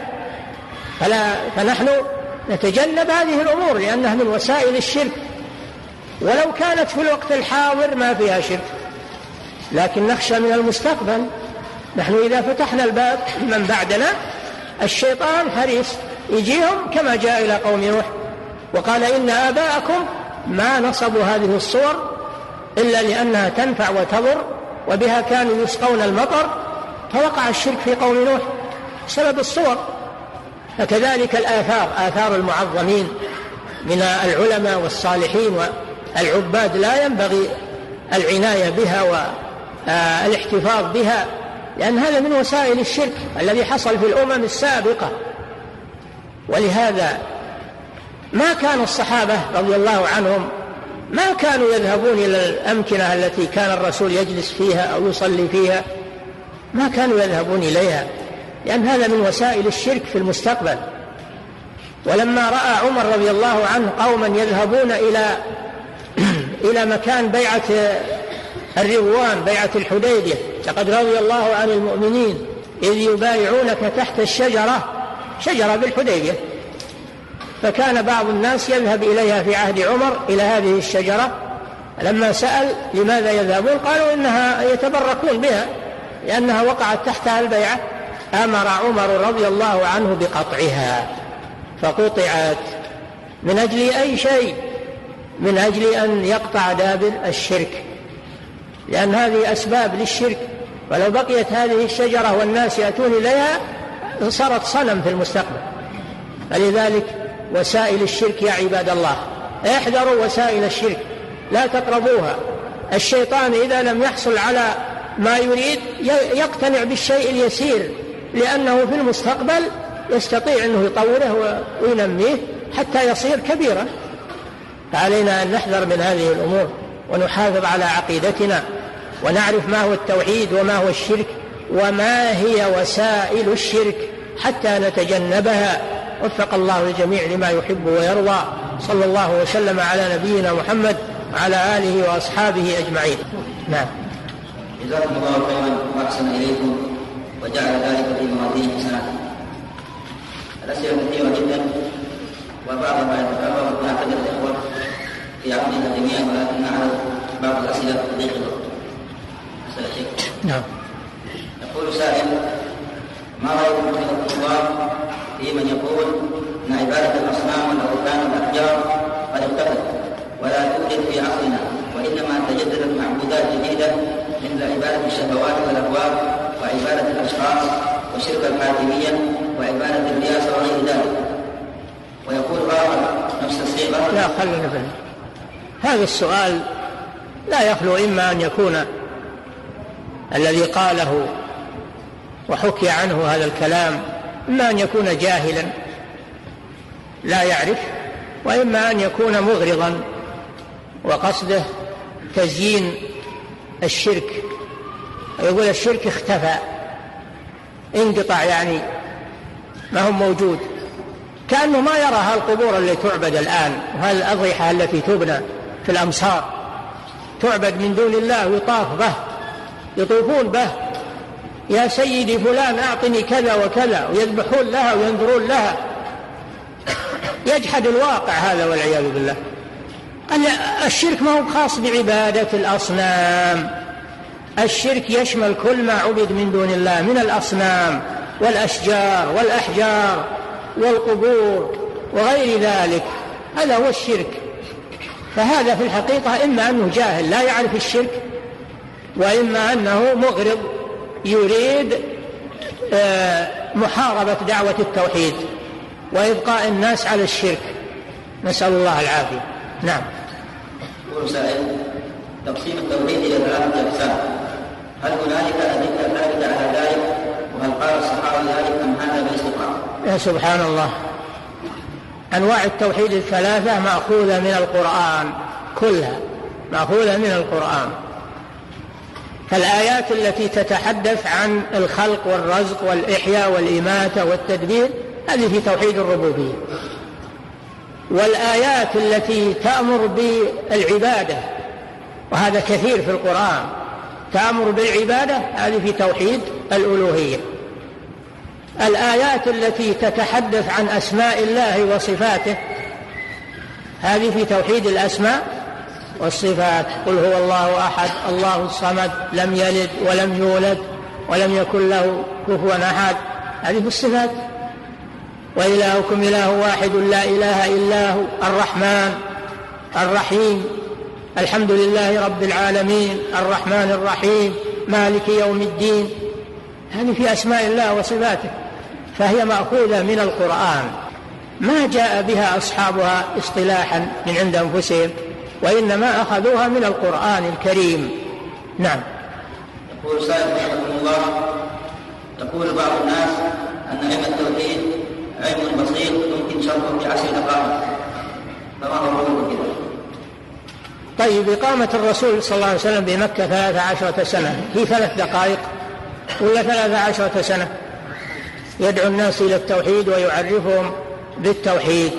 B: فنحن نتجنب هذه الأمور لأنها من وسائل الشرك، ولو كانت في الوقت الحاضر ما فيها شرك، لكن نخشى من المستقبل. نحن إذا فتحنا الباب من بعدنا الشيطان حريص يجيهم كما جاء إلى قوم نوح وقال إن آباءكم ما نصبوا هذه الصور إلا لأنها تنفع وتضر وبها كانوا يسقون المطر، فوقع الشرك في قوم نوح بسبب الصور. فكذلك الآثار، آثار المعظمين من العلماء والصالحين والعباد لا ينبغي العناية بها والاحتفاظ بها، لأن هذا من وسائل الشرك الذي حصل في الأمم السابقة. ولهذا ما كان الصحابة رضي الله عنهم ما كانوا يذهبون إلى الأمكنة التي كان الرسول يجلس فيها أو يصلي فيها، ما كانوا يذهبون إليها، لأن هذا من وسائل الشرك في المستقبل. ولما رأى عمر رضي الله عنه قوما يذهبون إلى مكان بيعة الرضوان، بيعة الحديبية، لقد رضي الله عن المؤمنين إذ يبايعونك تحت شجرة بالحديبية، فكان بعض الناس يذهب إليها في عهد عمر إلى هذه الشجرة. لما سأل لماذا يذهبون قالوا إنها يتبركون بها لأنها وقعت تحتها البيعة. أمر عمر رضي الله عنه بقطعها فقطعت. من أجل أي شيء؟ من أجل أن يقطع دابر الشرك، لأن هذه أسباب للشرك، ولو بقيت هذه الشجرة والناس يأتون إليها صارت صنم في المستقبل. فلذلك وسائل الشرك يا عباد الله احذروا وسائل الشرك، لا تقربوها. الشيطان إذا لم يحصل على ما يريد يقتنع بالشيء اليسير، لأنه في المستقبل يستطيع أنه يطوره وينميه حتى يصير كبيرا. فعلينا أن نحذر من هذه الأمور ونحافظ على عقيدتنا ونعرف ما هو التوحيد وما هو الشرك وما هي وسائل الشرك حتى نتجنبها. وفق الله الجميع لما يحب ويرضى. صلى الله وسلم على نبينا محمد وعلى آله وأصحابه أجمعين. نعم.
C: جزاكم الله خيرا وأحسن إليكم وجعل ذلك في موازين حسناتكم. الأسئلة كثيرة جدا وبعضها يتكرر مع حدث الإخوة في عقدنا جميعا، ولكن نعرض بعض الأسئلة في ضيق الوقت. أسئلة شيخ.
B: نعم.
C: يقول سائل: ما رأيكم من الكفار في من يقول أن عبادة الأصنام والأوثان والأحجار قد اختفت ولا توجد في عصرنا، وإنما تجددت معبودات جديدة مثل عبادة الشهوات والأهواء وعبادة الأشخاص وشرك الحاكمية وعبادة الرياسة وغير ذلك؟ ويقول آخر نفس الصيغة:
B: لا، خلنا نفهم هذا السؤال. لا يخلو إما أن يكون الذي قاله وحكي عنه هذا الكلام إما أن يكون جاهلا لا يعرف، وإما أن يكون مغرضا وقصده تزيين الشرك، يقول الشرك اختفى انقطع، يعني ما هو موجود، كأنه ما يرى هالقبور اللي تعبد الآن وهالأضرحة التي تبنى في الأمصار تعبد من دون الله ويطاف به، يطوفون به: يا سيدي فلان أعطني كذا وكذا، ويذبحون لها وينذرون لها. يجحد الواقع هذا والعياذ بالله. الشرك ما هو خاص بعبادة الأصنام، الشرك يشمل كل ما عبد من دون الله من الأصنام والأشجار والأحجار والقبور وغير ذلك، هذا هو الشرك. فهذا في الحقيقة إما أنه جاهل لا يعرف الشرك، وإما أنه مغرض يريد محاربة دعوة التوحيد وإبقاء الناس على الشرك، نسأل الله العافية. نعم.
C: يقول سائل: تقسيم التوحيد إلى 3 أقسام، هل هنالك أدلة ثابتة على ذلك؟ وهل قال الصحابة ذلك أم هذا بالاستقراء؟
B: يا سبحان الله، أنواع التوحيد 3 مأخوذة من القرآن، كلها مأخوذة من القرآن. فالآيات التي تتحدث عن الخلق والرزق والإحياء والإماتة والتدبير هذه في توحيد الربوبية، والآيات التي تأمر بالعبادة وهذا كثير في القرآن، تأمر بالعبادة هذه في توحيد الألوهية. الآيات التي تتحدث عن أسماء الله وصفاته هذه في توحيد الأسماء والصفات. قل هو الله أحد الله الصمد لم يلد ولم يولد ولم يكن له كفوا أحد، هذه في الصفات. وإلهكم إله واحد لا إله إلا هو الرحمن الرحيم الحمد لله رب العالمين الرحمن الرحيم مالك يوم الدين، هذه في أسماء الله وصفاته، فهي مأخوذة من القرآن، ما جاء بها أصحابها اصطلاحا من عند أنفسهم، وإنما أخذوها من القرآن الكريم. نعم.
C: يقول سائل رحمه الله: يقول بعض الناس أن علم التوحيد علم بسيط يمكن شرحه في 10 دقائق، فما هو الرجل كذا؟
B: طيب، إقامة الرسول صلى الله عليه وسلم بمكة 13 سنة هي 3 دقائق ولا 13 سنة؟ يدعو الناس إلى التوحيد ويعرفهم بالتوحيد،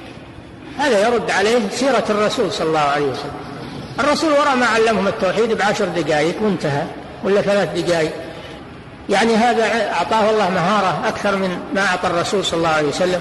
B: هذا يرد عليه سيرة الرسول صلى الله عليه وسلم. الرسول وراء ما علمهم التوحيد ب10 دقائق وانتهى، ولا 3 دقائق، يعني هذا أعطاه الله مهارة أكثر من ما أعطى الرسول صلى الله عليه وسلم،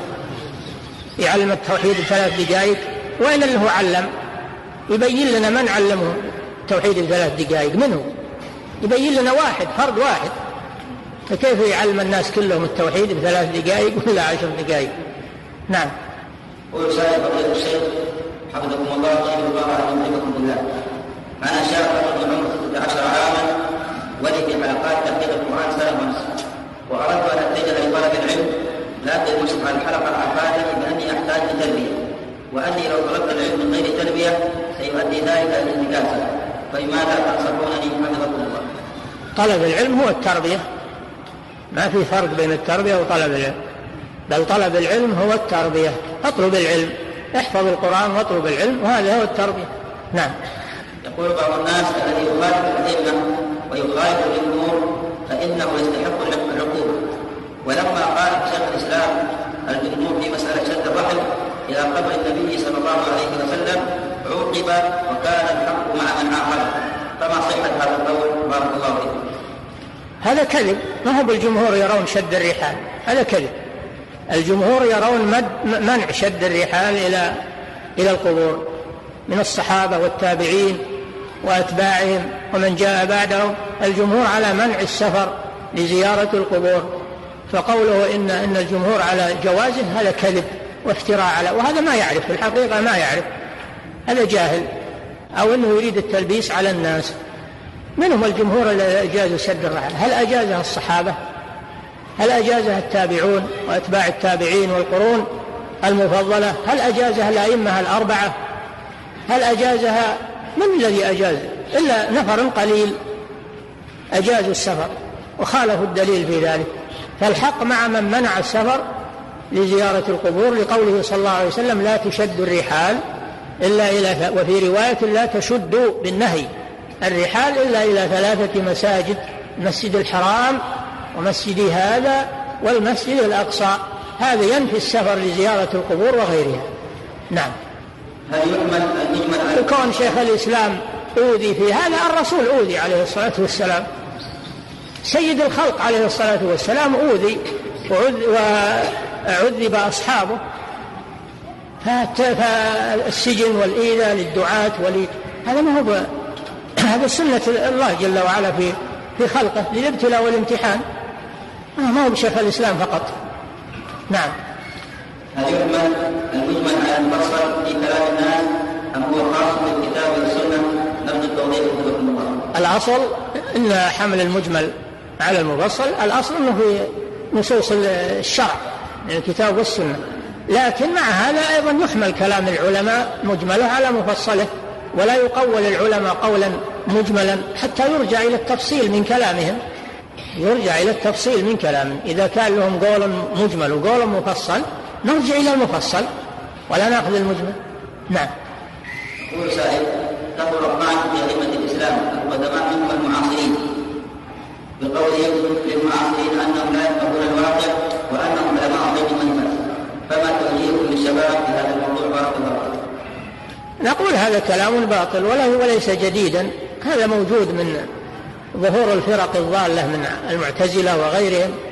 B: يعلم التوحيد ب3 دقائق. وإن اللي هو علم يبين لنا من علمه التوحيد ب3 دقائق، منه يبين لنا واحد، فرد واحد، فكيف يعلم الناس كلهم التوحيد ب3 دقائق ولا 10 دقائق؟ نعم.
C: ويسأل فضيلة الشيخ حفظكم الله ويجعل الله أن يحبكم بالله: أنا شاب من عمر 16 عاما ولي في حلقات تحقيق القرآن سنة ونصف، وأردت أن أتجه لطلب العلم، لكن مشرف على الحلقة أفادني بأني أحتاج لتربية، وأني لو طلبت العلم من غير تربية سيؤدي ذلك إلى الانتكاسة، فلماذا تنصحونني حفظكم الله؟
B: طلب العلم هو التربية، ما في فرق بين التربية وطلب العلم، بل طلب العلم هو التربية. اطلب العلم، احفظ القرآن واطلب العلم، وهذا هو التربية. نعم.
C: يقول بعض الناس: الذي يخالف الأئمة ويخالف الجمهور فإنه يستحق العقوبة، ولما قال شيخ الإسلام الجمهور في مسألة شد الرحل إلى قبر النبي صلى الله عليه وسلم عوقب وكان الحق مع من عاقبه، فما صحة هذا القول؟ بارك الله فيكم.
B: هذا كذب، ما هو بالجمهور يرون شد الرحال، هذا كذب. الجمهور يرون منع شد الرحال إلى القبور من الصحابة والتابعين وأتباعهم ومن جاء بعدهم. الجمهور على منع السفر لزيارة القبور، فقوله إن الجمهور على جوازه هذا كذب وافتراء وهذا ما يعرف، في الحقيقة ما يعرف، هذا جاهل، أو أنه يريد التلبيس على الناس. منهم الجمهور الذي أجازوا شد الرحال؟ هل أجازها الصحابة؟ هل أجازها التابعون وأتباع التابعين والقرون المفضلة؟ هل أجازها الأئمة الأربعة؟ هل أجازها من الذي أجاز؟ إلا نفر قليل أجازوا السفر وخالفوا الدليل في ذلك. فالحق مع من منع السفر لزيارة القبور، لقوله صلى الله عليه وسلم: لا تشد الرحال إلا إلى، وفي رواية: لا تشد بالنهي الرحال إلا إلى 3 مساجد: المسجد الحرام ومسجد هذا والمسجد الأقصى. هذا ينفي السفر لزيارة القبور وغيرها. نعم.
C: هل يحمل المجمل على
B: وكون شيخ الإسلام أوذي في هذا، الرسول أوذي عليه الصلاة والسلام، سيد الخلق عليه الصلاة والسلام أوذي وعذب أصحابه، فالسجن والإيذاء للدعاة هذا ما هو هذا سنة الله جل وعلا في خلقه للابتلاء والامتحان، ما هو بشيخ الإسلام فقط. نعم.
C: هل يحمل المجمل على المفصل في كلام الناس أم هو خاص بالكتاب والسنة؟ نرجو التوضيح لكم الله.
B: الأصل إن حمل المجمل على المفصل، الأصل أنه في نصوص الشرع من الكتاب والسنة، لكن مع هذا أيضا يحمل كلام العلماء مجمله على مفصله، ولا يقول العلماء قولا مجملا حتى يرجع إلى التفصيل من كلامهم، يرجع إلى التفصيل من كلامهم. إذا كان لهم قول مجمل وقول مفصل نرجع إلى المفصل ولا نأخذ المجمل. نعم.
C: يقول سائل: تقول الطعن في أئمة الإسلام القدماء منهم المعاصرين بقولهم للمعاصرين أنهم لا يفقهون الواقع وأنهم علماء غير منفذ، فما توجيهكم للشباب في هذا الموضوع؟ بارك الله فيكم.
B: نقول هذا كلام باطل وليس جديدا، هذا موجود من ظهور الفرق الضالة من المعتزلة وغيرهم،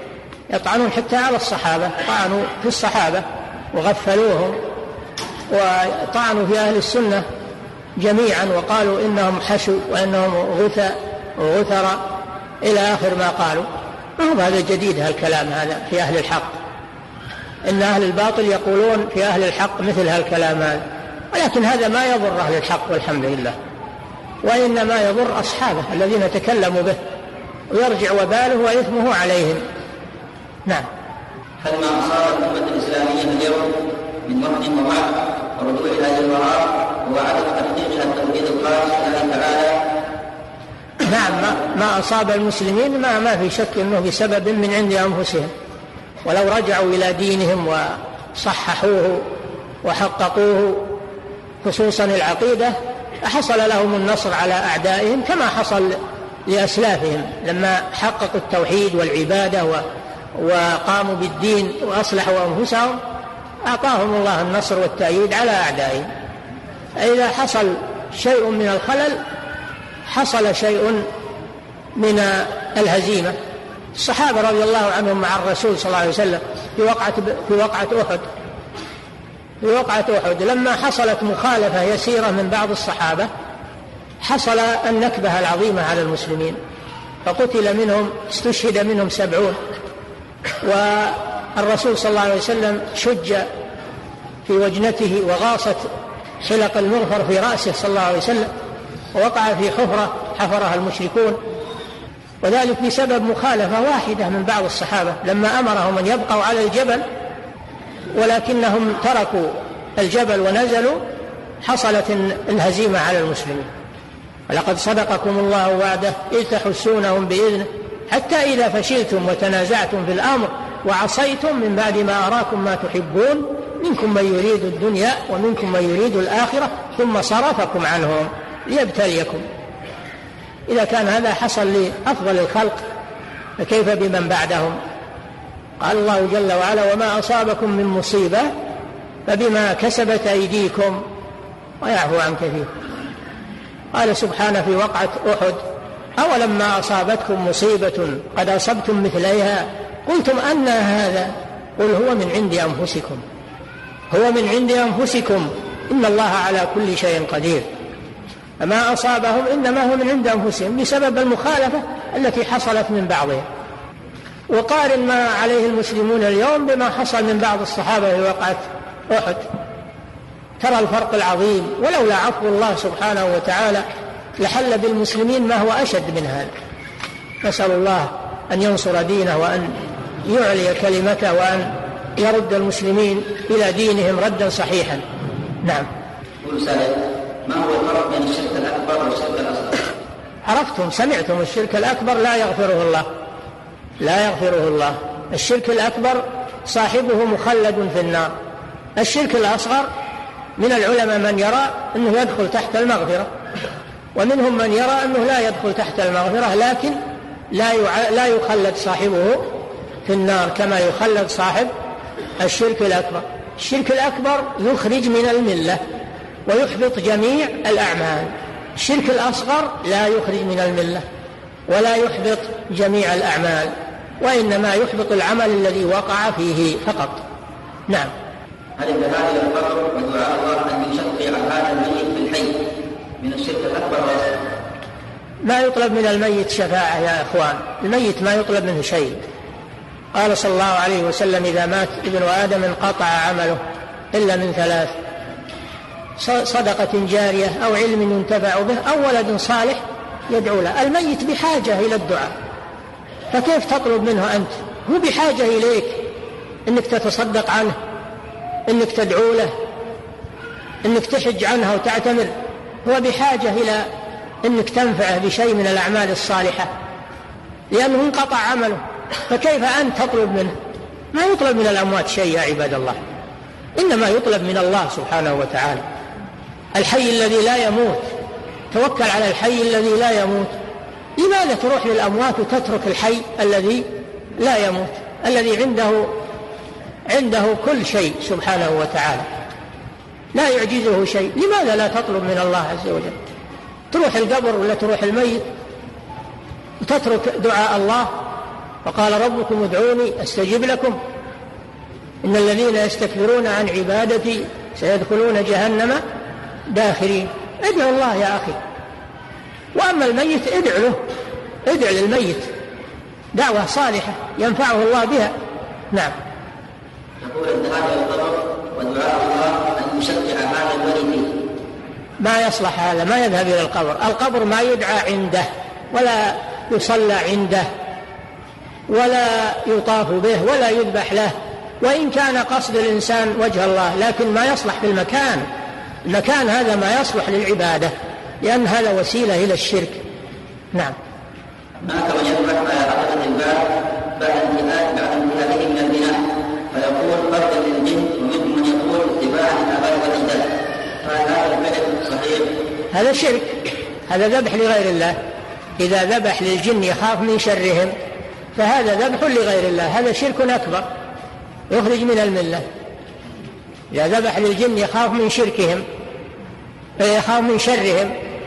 B: يطعنون حتى على الصحابة، طعنوا في الصحابة وغفلوهم، وطعنوا في أهل السنة جميعا وقالوا إنهم حشو وإنهم غثر إلى آخر ما قالوا. ما هو هذا جديد هالكلام هذا في أهل الحق، إن أهل الباطل يقولون في أهل الحق مثل هالكلام هذا، ولكن هذا ما يضر أهل الحق والحمد لله، وإنما يضر أصحابه الذين تكلموا به، ويرجع وباله وإثمه عليهم. نعم.
C: هل ما أصاب الأمة الإسلامية اليوم من وحد وضعف ورجوع إلى الوراء هو عدم تحقيقها التوحيد الخالص لله تعالى؟
B: نعم، ما أصاب المسلمين ما في شك أنه بسبب من عند أنفسهم، ولو رجعوا إلى دينهم وصححوه وحققوه خصوصا العقيدة حصل لهم النصر على أعدائهم كما حصل لأسلافهم لما حققوا التوحيد والعبادة وقاموا بالدين وأصلحوا أنفسهم، أعطاهم الله النصر والتأييد على أعدائهم. إذا حصل شيء من الخلل حصل شيء من الهزيمة. الصحابة رضي الله عنهم مع الرسول صلى الله عليه وسلم في وقعة أحد لما حصلت مخالفة يسيرة من بعض الصحابة حصل النكبة العظيمة على المسلمين، فقتل منهم، استشهد منهم 70، والرسول صلى الله عليه وسلم شج في وجنته وغاصت حلق المغفر في رأسه صلى الله عليه وسلم، ووقع في حفرة حفرها المشركون، وذلك بسبب مخالفة واحدة من بعض الصحابة لما أمرهم أن يبقوا على الجبل ولكنهم تركوا الجبل ونزلوا، حصلت الهزيمة على المسلمين. ولقد صدقكم الله وعده إذ تحسونهم بإذنه حتى إذا فشلتم وتنازعتم في الأمر وعصيتم من بعد ما أراكم ما تحبون منكم من يريد الدنيا ومنكم من يريد الآخرة ثم صرفكم عنهم ليبتليكم. إذا كان هذا حصل لأفضل الخلق فكيف بمن بعدهم؟ قال الله جل وعلا: وما أصابكم من مصيبة فبما كسبت أيديكم ويعفو عن كثير. قال سبحانه في وقعة أحد: أولما أصابتكم مصيبة قد أصبتم مثليها قلتم أنى هذا قل هو من عند أنفسكم، هو من عند أنفسكم إن الله على كل شيء قدير. فما أصابهم إنما هو من عند أنفسهم بسبب المخالفة التي حصلت من بعضهم. وقارن ما عليه المسلمون اليوم بما حصل من بعض الصحابة في وقعة أحد، ترى الفرق العظيم. ولولا عفو الله سبحانه وتعالى لحل بالمسلمين ما هو أشد من هذا. نسأل الله أن ينصر دينه وأن يعلي كلمته وأن يرد المسلمين إلى دينهم ردا صحيحا. نعم.
C: ما هو الفرق بين الشرك الأكبر والشرك الأصغر؟
B: عرفتم، سمعتم الشرك الأكبر لا يغفره الله، لا يغفره الله. الشرك الأكبر صاحبه مخلد في النار. الشرك الأصغر من العلماء من يرى أنه يدخل تحت المغفرة، ومنهم من يرى أنه لا يدخل تحت المغفرة لكن لا يخلد صاحبه في النار كما يخلد صاحب الشرك الأكبر. الشرك الأكبر يخرج من الملة ويحبط جميع الأعمال. الشرك الأصغر لا يخرج من الملة ولا يحبط جميع الأعمال، وإنما يحبط العمل الذي وقع فيه فقط. نعم.
C: هل الذهاب إلى القبر ودعاء الله أن يشفع هذا الميت في الحي من الشرك الأكبر والأصغر؟
B: ما يطلب من الميت شفاعة يا إخوان، الميت ما يطلب منه شيء. قال صلى الله عليه وسلم: إذا مات ابن آدم انقطع عمله إلا من ثلاث: صدقة جارية أو علم ينتفع به أو ولد صالح يدعو له. الميت بحاجة إلى الدعاء، فكيف تطلب منه أنت؟ هو بحاجة إليك إنك تتصدق عنه، إنك تدعو له، إنك تحج عنه وتعتمر. هو بحاجة إلى إنك تنفعه بشيء من الأعمال الصالحة لأنه انقطع عمله، فكيف أنت تطلب منه؟ ما يطلب من الأموات شيء يا عباد الله، إنما يطلب من الله سبحانه وتعالى الحي الذي لا يموت. توكل على الحي الذي لا يموت. لماذا تروح للأموات وتترك الحي الذي لا يموت الذي عنده كل شيء سبحانه وتعالى لا يعجزه شيء؟ لماذا لا تطلب من الله عز وجل؟ تروح القبر ولا تروح الميت وتترك دعاء الله وقال ربكم ادعوني أستجب لكم إن الذين يستكبرون عن عبادتي سيدخلون جهنم داخرين. ادعوا الله يا أخي. وأما الميت ادع له، ادع للميت دعوة صالحة ينفعه الله بها. نعم.
C: يقول الذهاب إلى القبر ودعاء الله أن يشجع هذا الولي فيه.
B: ما يصلح هذا، ما يذهب إلى القبر. القبر ما يدعى عنده ولا يصلى عنده ولا يطاف به ولا يذبح له، وإن كان قصد الإنسان وجه الله، لكن ما يصلح في المكان هذا ما يصلح للعبادة، لأن هذا وسيلة إلى الشرك. نعم.
C: هناك من يذبح على عقبة الباب بعد انتهائه من البناء فيقول قبل للجن، ومنهم من يقول اتباعا للآباء والأجداد، فهل هذا الفعل صحيح؟
B: هذا شرك، هذا ذبح لغير الله. إذا ذبح للجن يخاف من شرهم فهذا ذبح لغير الله، هذا شرك أكبر يخرج من الملة. إذا ذبح للجن يخاف من شركهم، يخاف من شرهم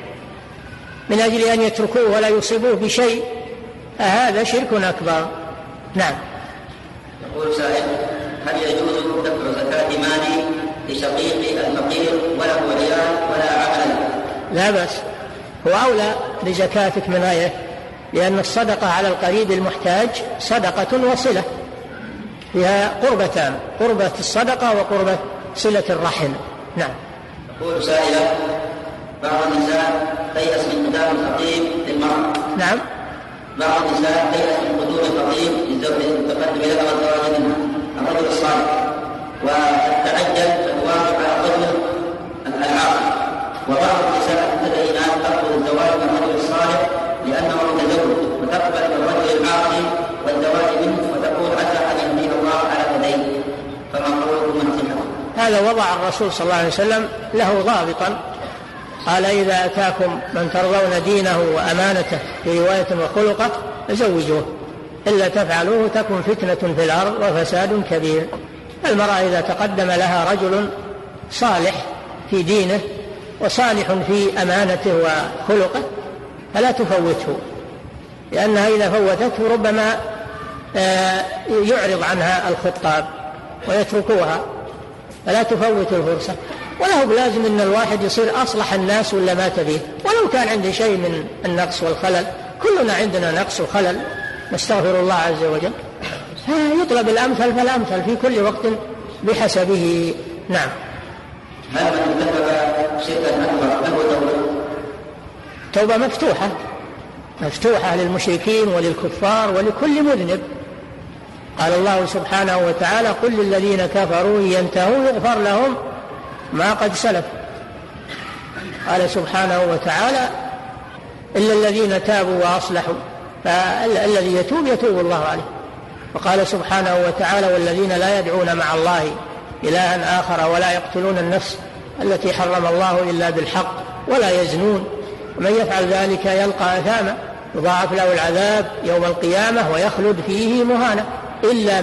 B: من أجل أن يتركوه ولا يصيبوه بشيء، هذا شرك أكبر. نعم.
C: يقول سائل: هل يجوز دفع زكاة مالي لشقيق الفقير وله عيال ولا عمل؟
B: لا بأس، هو أولى بزكاتك من غيره، لأن الصدقة على القريب المحتاج صدقة وصلة، فيها قربتان، قربة الصدقة وقربة صلة الرحم. نعم.
C: يقول سائلة: بعض النساء تيأس من قدوم الخطيب للمرأة.
B: نعم.
C: بعض النساء تيأس من قدوم الخطيب للتقدم لها والزواج منها الرجل الصالح، وتتعجل فتوافق على الرجل العاقل، وبعض النساء المتدينات ترفض الزواج من الرجل الصالح لأنه متزوج، وتقبل الرجل العاقل والزواج منه وتقول عسى أن يهديه الله على يديه، فما قولكم من صحته؟
B: هذا وضع الرسول صلى الله عليه وسلم له ضابطا، قال: إذا أتاكم من ترضون دينه وأمانته في رواية وخلقه فزوجوه، إلا تفعلوه تكن فتنة في الأرض وفساد كبير. المرأة إذا تقدم لها رجل صالح في دينه وصالح في أمانته وخلقه فلا تفوته، لأنها إذا فوتته ربما يعرض عنها الخطاب ويتركوها، فلا تفوت الفرصة. ولا هو لازم أن الواحد يصير أصلح الناس ولا ما تبيه، ولو كان عنده شيء من النقص والخلل، كلنا عندنا نقص وخلل نستغفر الله عز وجل، يطلب الأمثل فالأمثل في كل وقت بحسبه. نعم.
C: هل من ارتكب شركا أكبر له
B: توبة مفتوحة للمشركين وللكفار ولكل مذنب. قال الله سبحانه وتعالى: قل للذين كفروا ينتهوا يغفر لهم ما قد سلف. قال سبحانه وتعالى: إلا الذين تابوا وأصلحوا، فالذي يتوب الله عليه. وقال سبحانه وتعالى: والذين لا يدعون مع الله إلها آخر ولا يقتلون النفس التي حرم الله إلا بالحق ولا يزنون ومن يفعل ذلك يلقى أثاما يضاعف له العذاب يوم القيامة ويخلد فيه مهانا إلا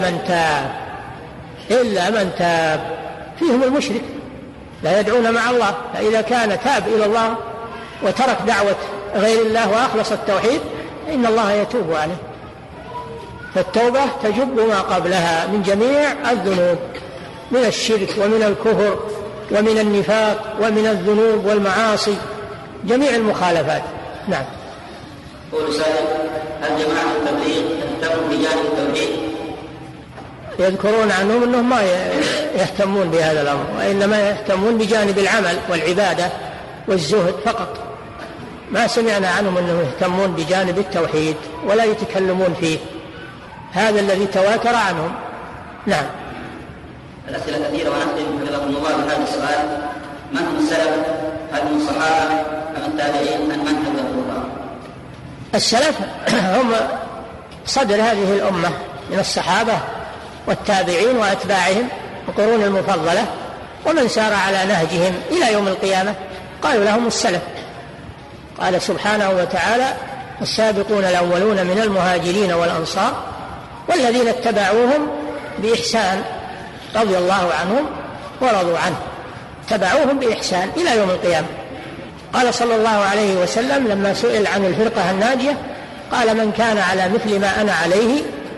B: من تاب فيهم المشرك لا يدعون مع الله. فإذا كان تاب إلى الله وترك دعوة غير الله وأخلص التوحيد إن الله يتوب عليه. فالتوبة تجب ما قبلها من جميع الذنوب، من الشرك ومن الكفر ومن النفاق ومن الذنوب والمعاصي، جميع المخالفات. نعم.
C: قول سائل: هل جماعة التبليغ تهتم بجانب التوحيد؟
B: يذكرون عنهم أنهم ما يهتمون بهذا الأمر، وإنما يهتمون بجانب العمل والعبادة والزهد فقط. ما سمعنا عنهم أنهم يهتمون بجانب التوحيد ولا يتكلمون فيه، هذا الذي تواتر عنهم. نعم.
C: الأسئلة كثيرة ونختم حفظكم الله بهذا السؤال: من هم السلف؟ هل هم الصحابة أم التابعين أم من حفظهم الله؟
B: السلف هم صدر هذه الأمة من الصحابة والتابعين وأتباعهم القرون المفضلة ومن سار على نهجهم إلى يوم القيامة قالوا لهم السلف. قال سبحانه وتعالى: السابقون الأولون من المهاجرين والأنصار والذين اتبعوهم بإحسان رضي الله عنهم ورضوا عنه، تبعوهم بإحسان إلى يوم القيامة. قال صلى الله عليه وسلم لما سئل عن الفرقة الناجية قال: من كان على مثل ما أنا عليه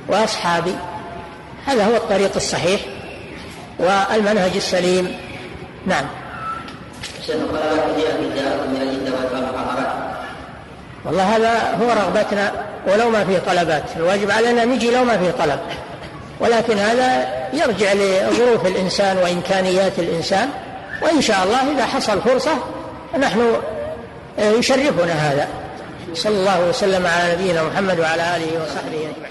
B: وأصحابي. هذا هو الطريق الصحيح والمنهج السليم. نعم. والله هذا هو رغبتنا، ولو ما فيه طلبات، الواجب علينا نجي لو ما فيه طلب، ولكن هذا يرجع لظروف الإنسان وإمكانيات الإنسان، وإن شاء الله إذا حصل فرصة نحن يشرفنا هذا. صلى الله وسلم على نبينا محمد وعلى آله وصحبه أجمعين.